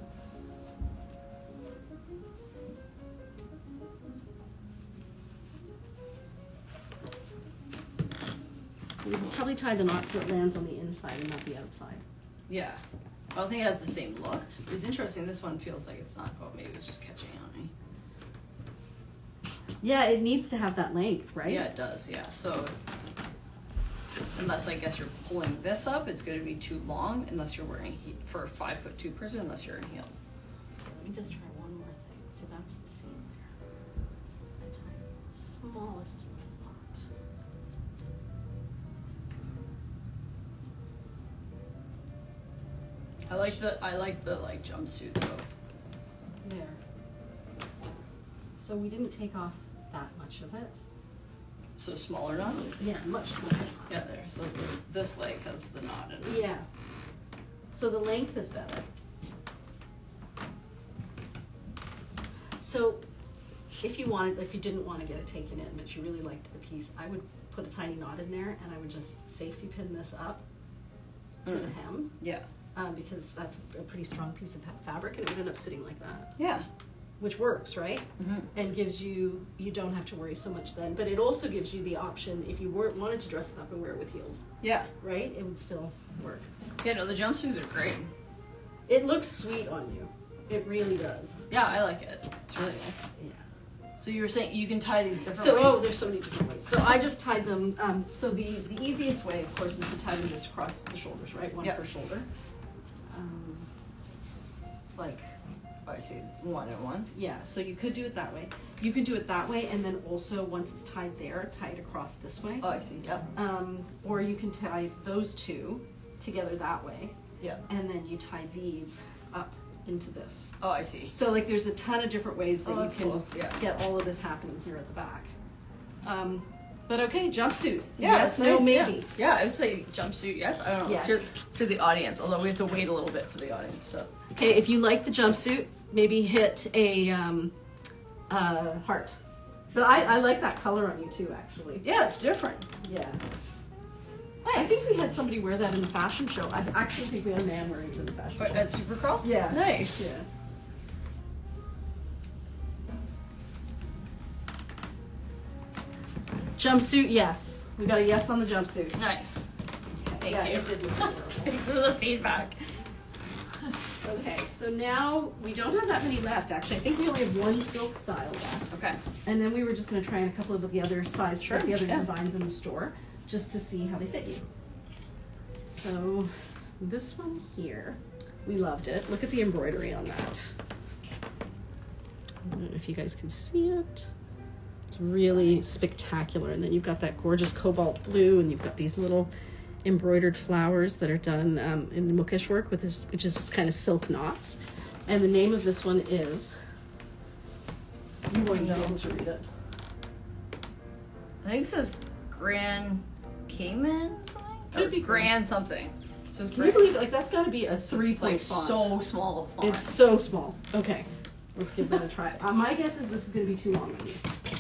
We will probably tie the knot so it lands on the inside and not the outside. Yeah. I don't think it has the same look. It's interesting. This one feels like it's not. Oh, maybe it's just catching on me. Yeah, it needs to have that length, right? Yeah, it does. Yeah. So unless I guess you're pulling this up, it's going to be too long. Unless you're wearing he- for a five foot two person, unless you're in heels. Let me just try one more thing. So that's the seam there. I tie the smallest knot. I like the I like the like jumpsuit though. There. So we didn't take off that much of it. So smaller knot. Yeah, much smaller. Yeah, there. So the, this leg has the knot in it. Yeah. So the length is better. So if you wanted, if you didn't want to get it taken in, but you really liked the piece, I would put a tiny knot in there and I would just safety pin this up to Mm. the hem. Yeah. Um, because that's a pretty strong piece of fa- fabric and it would end up sitting like that, Yeah. which works, right? Mm-hmm. And gives you, you don't have to worry so much then, but it also gives you the option if you were, wanted to dress it up and wear it with heels, Yeah. right? It would still work. Yeah. No, the jumpsuits are great. It looks sweet on you. It really does. Yeah, I like it. It's really nice. Yeah. So you were saying you can tie these different So, ways? oh, there's so many different ways. So I just tied them, um, so the, the easiest way, of course, is to tie them just across the shoulders, right? One Yep. per shoulder. Um, like, Oh, I see. One and one. yeah, so you could do it that way. You could do it that way, and then also, once it's tied there, tie it across this way. Oh, I see. Yep. Um, or you can tie those two together that way, Yep. and then you tie these up into this. Oh, I see. So, like, there's a ton of different ways that Oh, you that's can cool. Yeah. get all of this happening here at the back. Um, but okay, jumpsuit. Yeah, yes, that's no, nice, maybe. Yeah. yeah, I would say jumpsuit. Yes. I don't know. Let's Yeah. hear, let's hear the audience. Although we have to wait a little bit for the audience to. Okay, if you like the jumpsuit, maybe hit a um, uh, heart. But I, I like that color on you too, actually. Yeah, it's different. Yeah. Nice. I think we had somebody wear that in the fashion show. I actually think we had a man wearing it in the fashion But show. at Supercrawl. Yeah. Nice. Yeah. Jumpsuit, yes. We got a yes on the jumpsuit. Nice. Thank yeah, you. It did look adorable. Thanks for the feedback. Okay, so now we don't have that many left, actually. I think we only have one silk style left. Okay. And then we were just going to try on a couple of the other size, Sure, the other yeah. designs in the store, just to see how they fit you. So this one here, we loved it. Look at the embroidery on that. I don't know if you guys can see it. It's really spectacular. And then you've got that gorgeous cobalt blue, and you've got these little embroidered flowers that are done um, in Mukesh work, with this, which is just kind of silk knots. And the name of this one is, you wouldn't be able to read it. I think it says Grand Cayman something? Could Or be Grand something. It says Can you Grand. believe it? Like, that's got to be a It's three like point font. so small of font. It's so small. Okay, let's give that a try. Uh, my guess is this is going to be too long on you.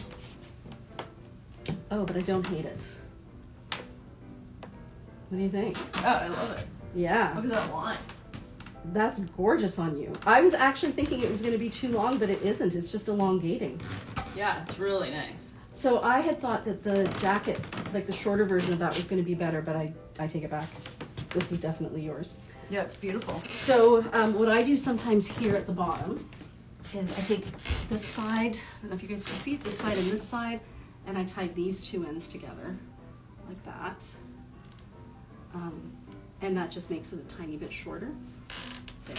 Oh, but I don't hate it. What do you think? Oh, I love it. Yeah, Look at that line. that's gorgeous on you. I was actually thinking it was going to be too long, but it isn't. It's just elongating. Yeah, it's really nice. So I had thought that the jacket, like the shorter version of that was going to be better, but I, I take it back. This is definitely yours. Yeah, it's beautiful. So um, what I do sometimes here at the bottom is I take this side, I don't know if you guys can see, this side and this side, and I tie these two ends together like that. Um, and that just makes it a tiny bit shorter. There.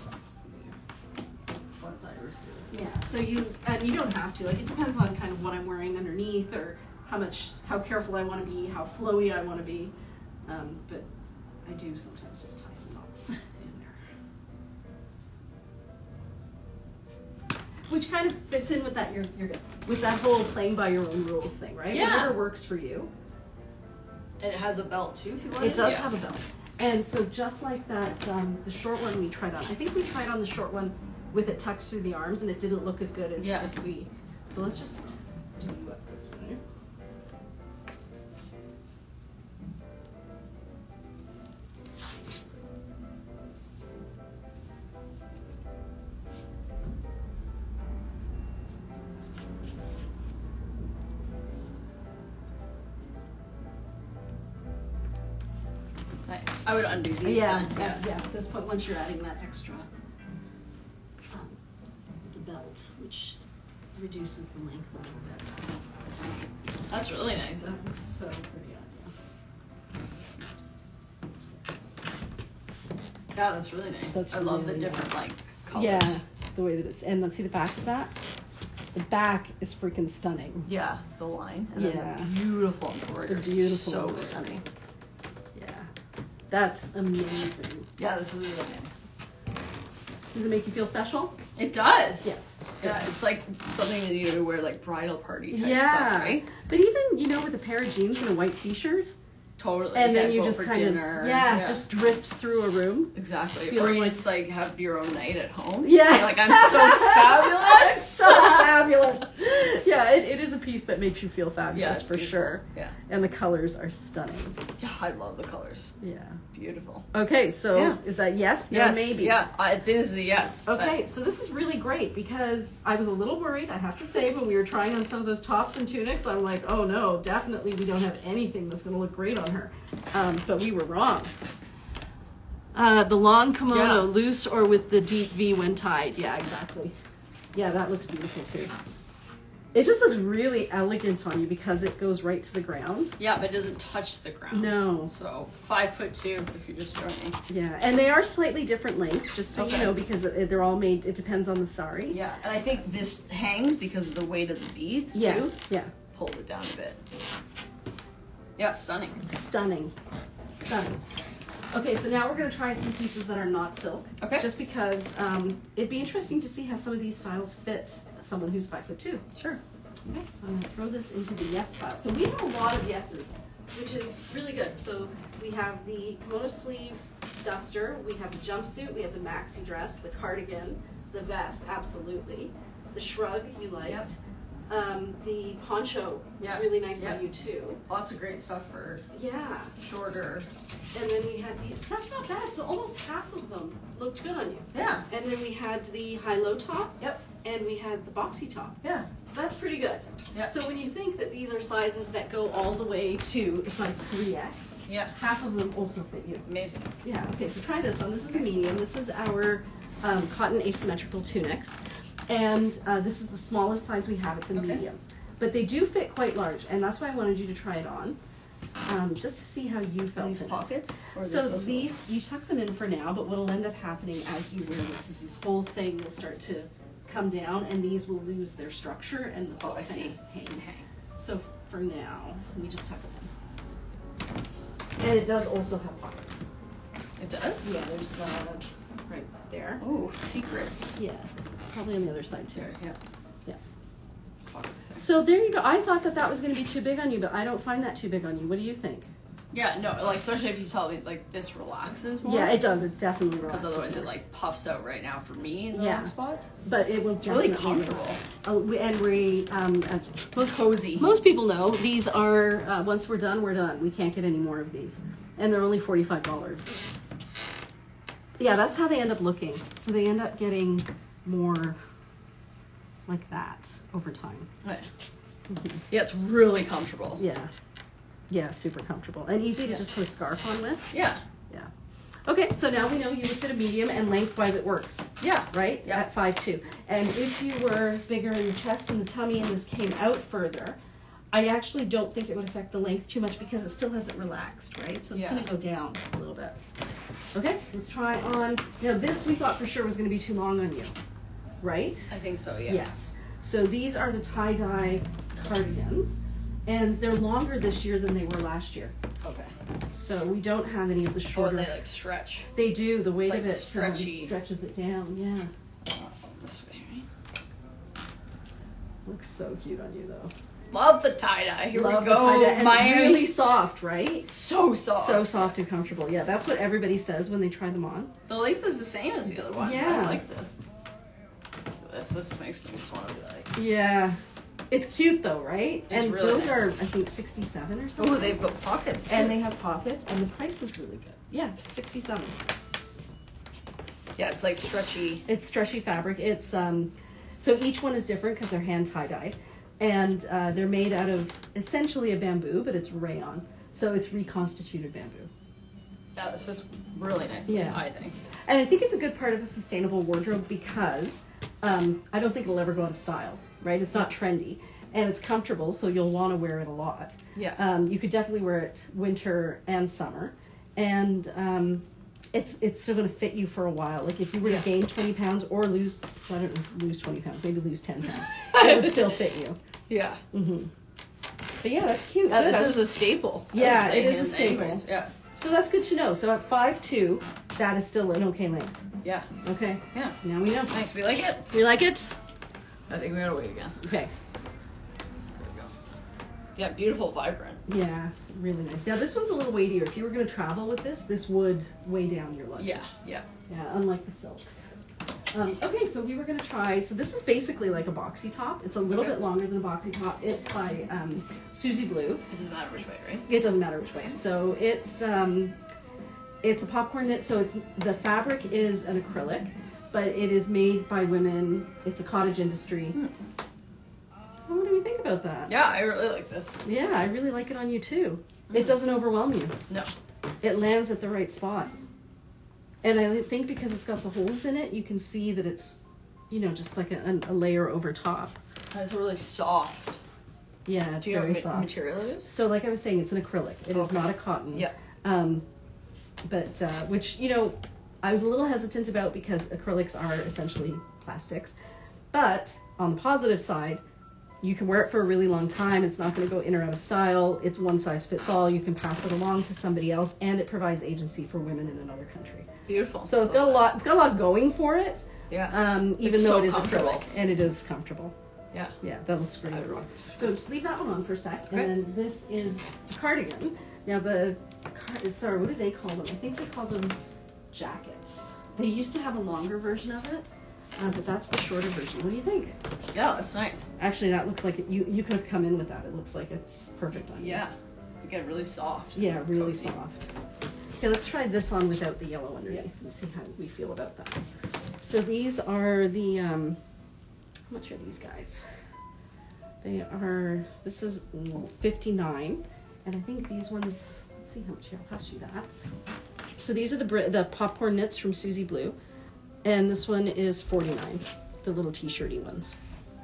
Yeah, so you, and you don't have to, like it depends on kind of what I'm wearing underneath or how much, how careful I want to be, how flowy I want to be. Um, but I do sometimes just tie some knots in there. Which kind of fits in with that, you're, you're good, with that whole playing by your own rules thing, right? Yeah. Whatever works for you. And it has a belt too, if you want it. it. does yeah. have a belt. And so just like that, um, the short one we tried on, I think we tried on the short one with it tucked through the arms and it didn't look as good as yeah. if we, so let's just do it this way. Nice. I would undo these Yeah, then. yeah, yeah. At this point, once you're adding that extra um, belt, which reduces the length a little bit. That's really nice. That looks so pretty on you. Yeah, that's really nice. That's I love really the different nice. like colors. Yeah, the way that it's, and let's see the back of that. The back is freaking stunning. Yeah, the line. And Yeah. then the beautiful embroidery. The beautiful So embroidery. stunning. Yeah, that's amazing. Yeah, this is really nice. Does it make you feel special? It does. Yes. Yeah, it's like something that you wear like bridal party type Yeah. stuff, right? But even, you know, with a pair of jeans and a white t-shirt, Totally. and then Yeah, you go just for kind dinner. of, yeah, just drift through a room. Exactly. feeling Or you like- just like have your own night at home. Yeah. You're like, I'm so fabulous. So fabulous. Yeah, it, it is a piece that makes you feel fabulous Yeah, it's for beautiful. sure. Yeah. And the colors are stunning. Yeah, I love the colors. Yeah. Beautiful. Okay, so Yeah. is that yes? No, Yes. maybe. Yeah, I, this is a yes. Okay, so this is really great because I was a little worried, I have to say, when we were trying on some of those tops and tunics. I'm like, oh no, definitely we don't have anything that's going to look great on her. Um, but we were wrong. Uh, the long kimono, Yeah. loose or with the deep V when tied. Yeah, exactly. Yeah, that looks beautiful too. It just looks really elegant on you because it goes right to the ground. Yeah, but it doesn't touch the ground. No. So five foot two if you're just joining. Yeah, and they are slightly different lengths, just so Okay. you know, because it- they're all made, it depends on the sari. Yeah, and I think this hangs because of the weight of the beads too. Yes, yeah. Pulls it down a bit. Yeah, stunning. Stunning. Stunning. Okay, so now we're going to try some pieces that are not silk. Okay. Just because um, it'd be interesting to see how some of these styles fit someone who's five foot two. Sure. Okay, so I'm going to throw this into the yes pile. So we have a lot of yeses, which is really good. So we have the kimono sleeve duster, we have the jumpsuit, we have the maxi dress, the cardigan, the vest, absolutely. The shrug you liked. Yep. Um, the poncho was Yeah. really nice Yeah. on you too. Lots of great stuff for Yeah. shorter. And then we had these, that's not bad, so almost half of them looked good on you. Yeah. And then we had the high-low top, Yep. and we had the boxy top. Yeah. So that's pretty good. Yeah. So when you think that these are sizes that go all the way to a size three X, Yeah. half of them also fit you. Amazing. Yeah, okay, so try this on. This is a medium. This is our um, cotton asymmetrical tunics. And uh, this is the smallest size we have. It's a Okay. medium. But they do fit quite large, and that's why I wanted you to try it on, um, just to see how you felt These in it. pockets? Or are they So supposed to go- these, you tuck them in for now, but what'll end up happening as you wear this is this whole thing will start to come down, and these will lose their structure and they'll Oh, just I see. kinda hang. So for now, we just tuck it in. And it does also have pockets. It does? Yeah, there's uh, right there. Oh, secrets. Yeah, probably on the other side too. There, yeah. Yeah. Pockets there. So there you go. I thought that that was going to be too big on you, but I don't find that too big on you. What do you think? Yeah, no, like especially if you tell me like this relaxes more. Yeah, it does. It definitely Because relaxes otherwise more. it like puffs out right now for me in the Yeah. wrong spots. But it will. It's really definitely comfortable. relax. Oh, we- and we, um, as most Cozy. most people know, these are uh, once we're done, we're done. We can't get any more of these, and they're only forty-five dollars. Yeah, that's how they end up looking. So they end up getting more like that over time. Right. Mm-hmm. Yeah, it's really comfortable. Yeah. Yeah, super comfortable. And easy to Yeah. just put a scarf on with. Yeah. Yeah. Okay, so now we know you would fit a medium, and lengthwise it works, Yeah. right? Yeah. At five two. And if you were bigger in the chest and the tummy and this came out further, I actually don't think it would affect the length too much because it still hasn't relaxed, right? So it's Yeah. going to go down a little bit. Okay, let's try on. Now this we thought for sure was going to be too long on you, right? I think so, yeah. Yes. So these are the tie-dye cardigans, and they're longer this year than they were last year. Okay. So we don't have any of the Oh, shorter. and they like stretch. They do. The weight Like of it um, stretchy. stretches it down. Yeah. Oh, this way, right? Looks so cute on you though. Love the tie-dye. Here Love we the go. tie-dye. And Miami. really soft, right? So soft. So soft and comfortable. Yeah, that's what everybody says when they try them on. The length is the same as the other one. Yeah. I like this. This this makes me just want to be like. Yeah. It's cute though, right? It's and really those nice. are, I think, sixty-seven or something. Oh, they've got pockets. And they have pockets, and the price is really good. Yeah, sixty-seven. Yeah, it's like stretchy. It's stretchy fabric. It's um, so each one is different because they're hand tie dyed, and uh, they're made out of essentially a bamboo, but it's rayon, so it's reconstituted bamboo. Yeah, this fits really nicely. Yeah. I think. And I think it's a good part of a sustainable wardrobe because um, I don't think it'll ever go out of style. Right? It's not trendy, and it's comfortable, so you'll want to wear it a lot. Yeah. Um, you could definitely wear it winter and summer, and um, it's it's still going to fit you for a while. Like if you were to gain twenty pounds or lose, I don't know, lose twenty pounds, maybe lose ten pounds, it would still fit you. Yeah. Mm-hmm. But yeah, that's cute. Yeah, Good. this is a staple. I Yeah, would say, it is a in- staple. anyways. Yeah. So that's good to know. So at five two, that is still an okay length. Yeah. Okay. Yeah. Now we know. Nice. We like it. We like it. I think we gotta wait again. Okay. There we go. Yeah, beautiful, vibrant. Yeah, really nice. Now this one's a little weightier. If you were going to travel with this, this would weigh down your luggage. Yeah. Yeah. Yeah, unlike the silks. Um, okay, so we were going to try, so this is basically like a boxy top. It's a little Okay. bit longer than a boxy top. It's by um, Susie Blue. This doesn't matter which way, right? It doesn't matter which way. So it's um, it's a popcorn knit, so it's the fabric is an acrylic, but it is made by women. It's a cottage industry. Hmm. What do we think about that? Yeah, I really like this. Yeah, I really like it on you too. Mm. It doesn't overwhelm you. No. It lands at the right spot. And I think because it's got the holes in it, you can see that it's, you know, just like a, a layer over top. It's really soft. Yeah, it's Do you know very what ma- soft. material it is? So like I was saying, it's an acrylic. It is Okay. not a cotton. Yeah. Um, but, uh, which, you know, I was a little hesitant about because acrylics are essentially plastics. But on the positive side, you can wear it for a really long time. It's not going to go in or out of style. It's one size fits all. You can pass it along to somebody else, and it provides agency for women in another country. Beautiful. So it's got a lot. It's got a lot going for it. Yeah. Um, even It's though so it is comfortable. acrylic, and it is comfortable. Yeah. Yeah, that looks great. I would rock this. So just leave that one on for a sec, Okay. and then this is a cardigan. Now the car- sorry, what do they call them? I think they call them jackets. They used to have a longer version of it, uh, but that's the shorter version. What do you think? Yeah, that's nice. Actually, that looks like it, you you could have come in with that. It looks like it's perfect on you. Yeah. You get really soft. Yeah, really Cozy. soft. Okay, let's try this on without the yellow underneath and see how we feel about that. So these are the, um, how much are these guys? They are, this is fifty-nine, and I think these ones, let's see how much, here, I'll pass you that. So these are the Brit- the popcorn knits from Susie Blue, and this one is forty-nine, the little t-shirty ones.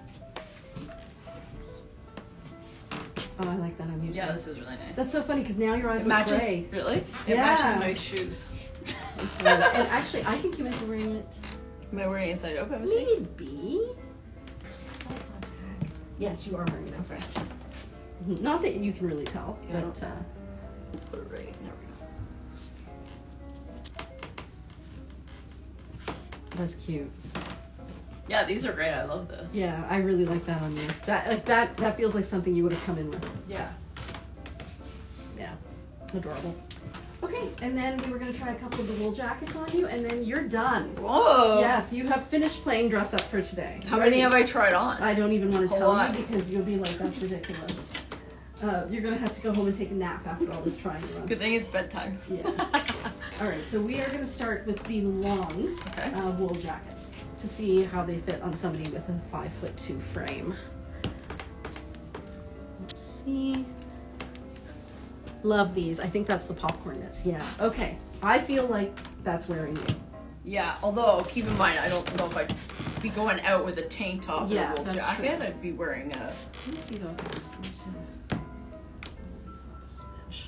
Oh, I like that on you too. Yeah, this is really nice. That's so funny because now your eyes it look matches. gray. Really? It Yeah. matches my shoes. And actually, I think you might be wearing it. Am I wearing it inside out? by mistake? Maybe. What's that tag? Yes, you are wearing it outside. Okay. Not that you can really tell, Yeah. but uh, Put it right. There we go. that's cute. Yeah, these are great. I love this. Yeah, I really like that on you. That like that that feels like something you would have come in with. Yeah. Yeah, adorable. Okay, and then we were gonna try a couple of the wool jackets on you, and then you're done. Whoa. Yes, you have finished playing dress up for today. How Ready? many have I tried on? I don't even want to A tell lot. you because you'll be like, that's ridiculous. Uh, you're gonna have to go home and take a nap after all this trying on. Good thing it's bedtime. Yeah. All right, so we are gonna start with the long Okay. uh, wool jackets to see how they fit on somebody with a five foot two frame. see. Love these. I think that's the popcorn knits. Yeah. Okay. I feel like that's wearing you. Yeah, although keep in mind, I don't know if I'd be going out with a tank top and Yeah, a wool that's jacket. true. I'd be wearing a. Let me see though if I just need to. These up a smidge.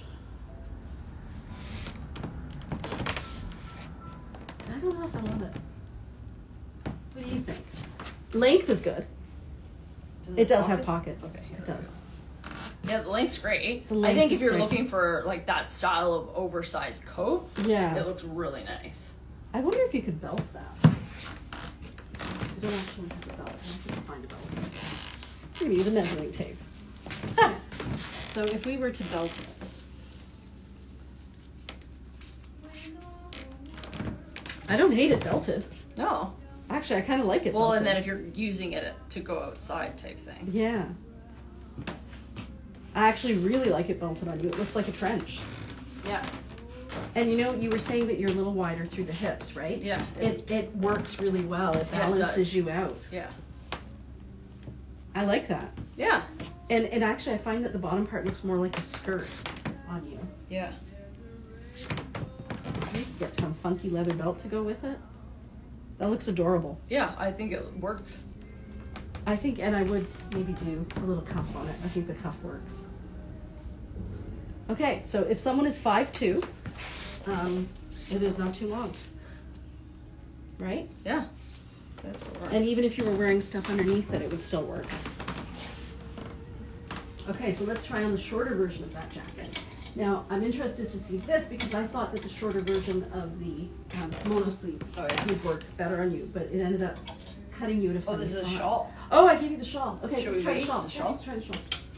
I don't know if I love it. What do you think? Length is good. Does It does pockets? have pockets. Okay, here It we does. go. Yeah, the length's great. The I length think if is you're great. looking for like that style of oversized coat, Yeah. it looks really nice. I wonder if you could belt that. I don't actually have a belt. I have to find a belt. I'm gonna use a measuring tape. So if we were to belt it. I don't hate it belted. No. Actually, I kind of like it Well, belted. and then if you're using it to go outside type thing. Yeah. I actually really like it belted on you. It looks like a trench. Yeah. And you know, you were saying that you're a little wider through the hips, right? Yeah. It it works really well. It Yeah, it balances does. you out. Yeah. I like that. Yeah. And and actually, I find that the bottom part looks more like a skirt on you. Yeah. You could get some funky leather belt to go with it. That looks adorable. Yeah, I think it works. I think, and I would maybe do a little cuff on it. I think the cuff works. Okay, so if someone is five two, um, it is not too long, right? Yeah. That's all right. And even if you were wearing stuff underneath it, it would still work. Okay, so let's try on the shorter version of that jacket. Now, I'm interested to see this because I thought that the shorter version of the um, kimono sleeve Oh, yeah. would work better on you, but it ended up cutting you at a Oh, funny this is a spot. shawl. Oh, I gave you the shawl. Okay, Should let's we try the wait? shawl. The Yeah, shawl? let's try the shawl.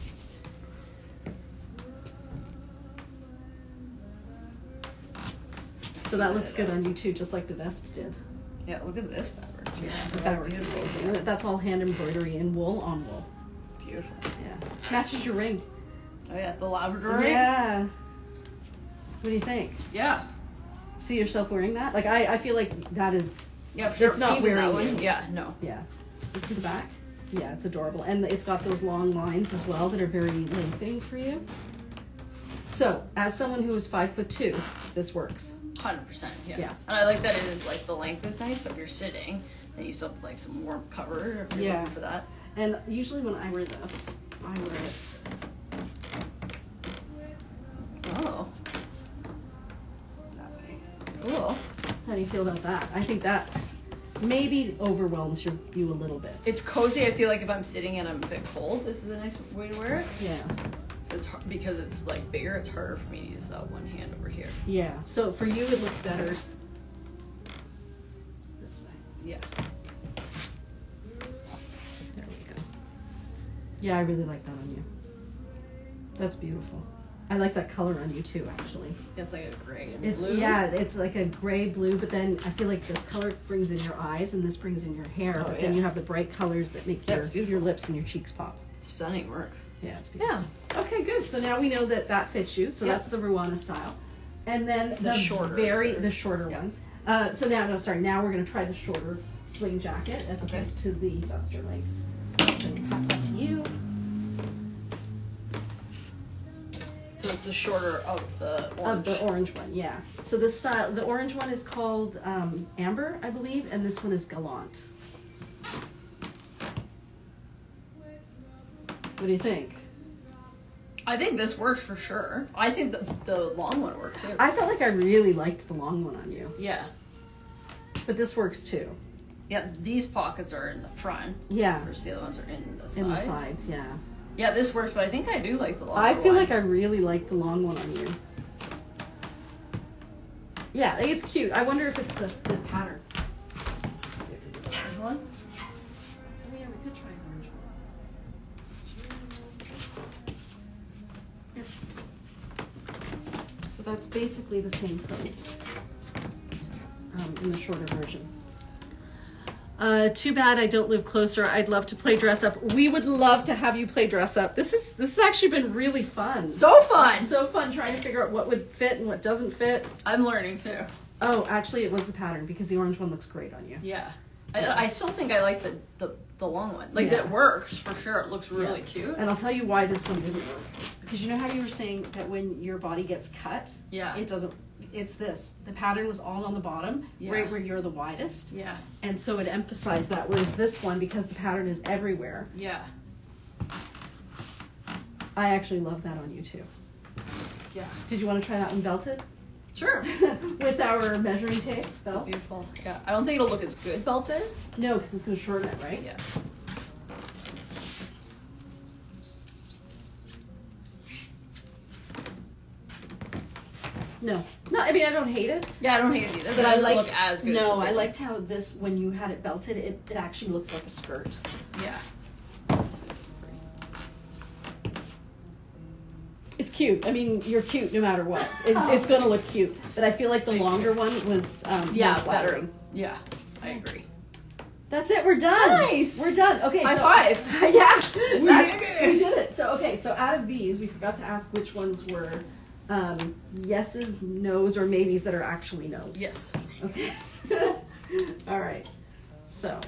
So that looks good on you too, just like the vest did. Yeah, look at this fabric. Yeah, Yeah, the fabric's amazing. That's all hand embroidery and wool on wool. Beautiful. Yeah. Matches your ring. Oh yeah, the Labrador ring. Yeah. What do you think? Yeah. See yourself wearing that? Like I, I feel like that is Yeah, for sure. It's not Even that wearing one. you. Yeah, no. yeah. You see the back? Yeah, it's adorable. And it's got those long lines as well that are very lengthening for you. So, as someone who is five foot two, this works. Hundred percent. Yeah. Yeah. And I like that it is like the length is nice. So if you're sitting, then you still have like some warm cover if you're Yeah. looking for that. And usually when I wear this, I wear it Oh, that way. cool. How do you feel about that? I think that maybe overwhelms your, you a little bit. It's cozy. I feel like if I'm sitting and I'm a bit cold, this is a nice way to wear it. Yeah. It's hard, because it's like bigger. It's harder for me to use that one hand over here. Yeah. So for you, it looked better this way. Yeah. There we go. Yeah, I really like that on you. That's beautiful. I like that color on you too, actually. It's like a gray and It's blue. yeah, it's like a gray blue, but then I feel like this color brings in your eyes and this brings in your hair. Oh, but then yeah. you have the bright colors that make your, That's beautiful. your lips and your cheeks pop. Stunning work. Yeah, it's beautiful. Yeah. Okay, good. So now we know that that fits you. So Yeah. that's the Ruana style. And then the, The shorter very version. the shorter Yeah. one. Uh, so now no, sorry. Now we're gonna try the shorter swing jacket as Okay. opposed to the duster leg. So pass that to you. So it's the shorter of the orange. Of the orange one, yeah. So the style, the orange one is called um, Amber, I believe, and this one is Gallant. What do you think? I think this works for sure. I think the the long one worked too. I felt like I really liked the long one on you, yeah. but this works too. Yeah, these pockets are in the front. Yeah, Whereas the other ones are in the sides. in the sides, yeah. Yeah, this works, but I think I do like the long I feel one. like I really like the long one on you. Yeah, it's cute. I wonder if it's the, the pattern. This one? Oh yeah, we could try an orange one. Here. So that's basically the same coat um, in the shorter version. Uh, too bad I don't live closer. I'd love to play dress up. We would love to have you play dress up. This is this has actually been really fun. So fun! So fun trying to figure out what would fit and what doesn't fit. I'm learning too. Oh, actually, it was the pattern because the orange one looks great on you. Yeah. I, I still think I like the, the, the long one. Like, Yeah. that works for sure. It looks really Yeah. cute. And I'll tell you why this one didn't work. Because you know how you were saying that when your body gets cut, Yeah. it doesn't, it's this. The pattern was all on the bottom, Yeah. right where you're the widest. Yeah. And so it emphasized that, whereas this one, because the pattern is everywhere, Yeah. I actually love that on you too. Yeah. Did you want to try that one belted? Sure. With our measuring tape belt? Beautiful. Yeah. I don't think it'll look as good belted. No, because it's going to shorten it, right? Yeah. No. No, I mean, I don't hate it. Yeah, I don't hate it either. But, But it I doesn't liked, look as good. no, as I the liked how this, when you had it belted, it, it actually looked like a skirt. big. Yeah. This is pretty. It's cute. I mean, you're cute no matter what. It, it's going to look cute. But I feel like the Thank longer one was um, Yeah, more flattering. better. Yeah, I agree. That's it. We're done. Nice. We're done. Okay. High so, five. yeah. We that- did it. We did it. So okay. So out of these, we forgot to ask which ones were um, yeses, nos, or maybes that are actually nos. Yes. Okay. All right. So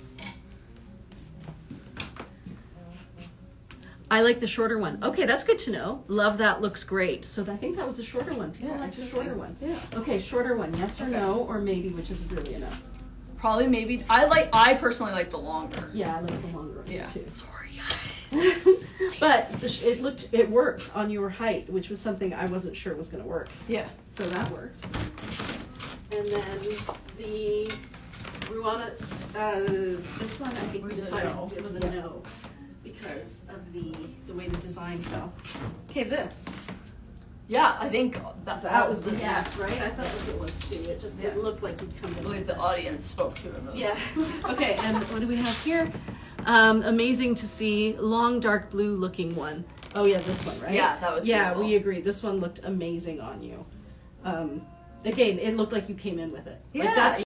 I like the shorter one. Okay, that's good to know. Love that. Looks great. So I think that was the shorter one. People Yeah, like the interesting. shorter one. Yeah. Okay, shorter one. Yes or Okay. no, or maybe, which is really a no. Probably maybe. I like. I personally like the longer. Yeah, I like the longer one Yeah. too. Sorry, guys. But the sh- it looked, it worked on your height, which was something I wasn't sure was going to work. Yeah. So that worked. And then the Ruana, uh, this one I think we Was a decided no. it was a Yeah. no because of the the way the design fell. Okay, this. Yeah, I think that That was the a yes, right? I felt like it was too. It just Yeah. it looked like you'd come I in. believe the audience spoke to those. Yeah. Okay, and what do we have here? Um, amazing to see. Long dark blue looking one. Oh yeah, this one, right? Yeah, that was Yeah, beautiful. we agree. This one looked amazing on you. Um, again, it looked like you came in with it. Like Yeah. that's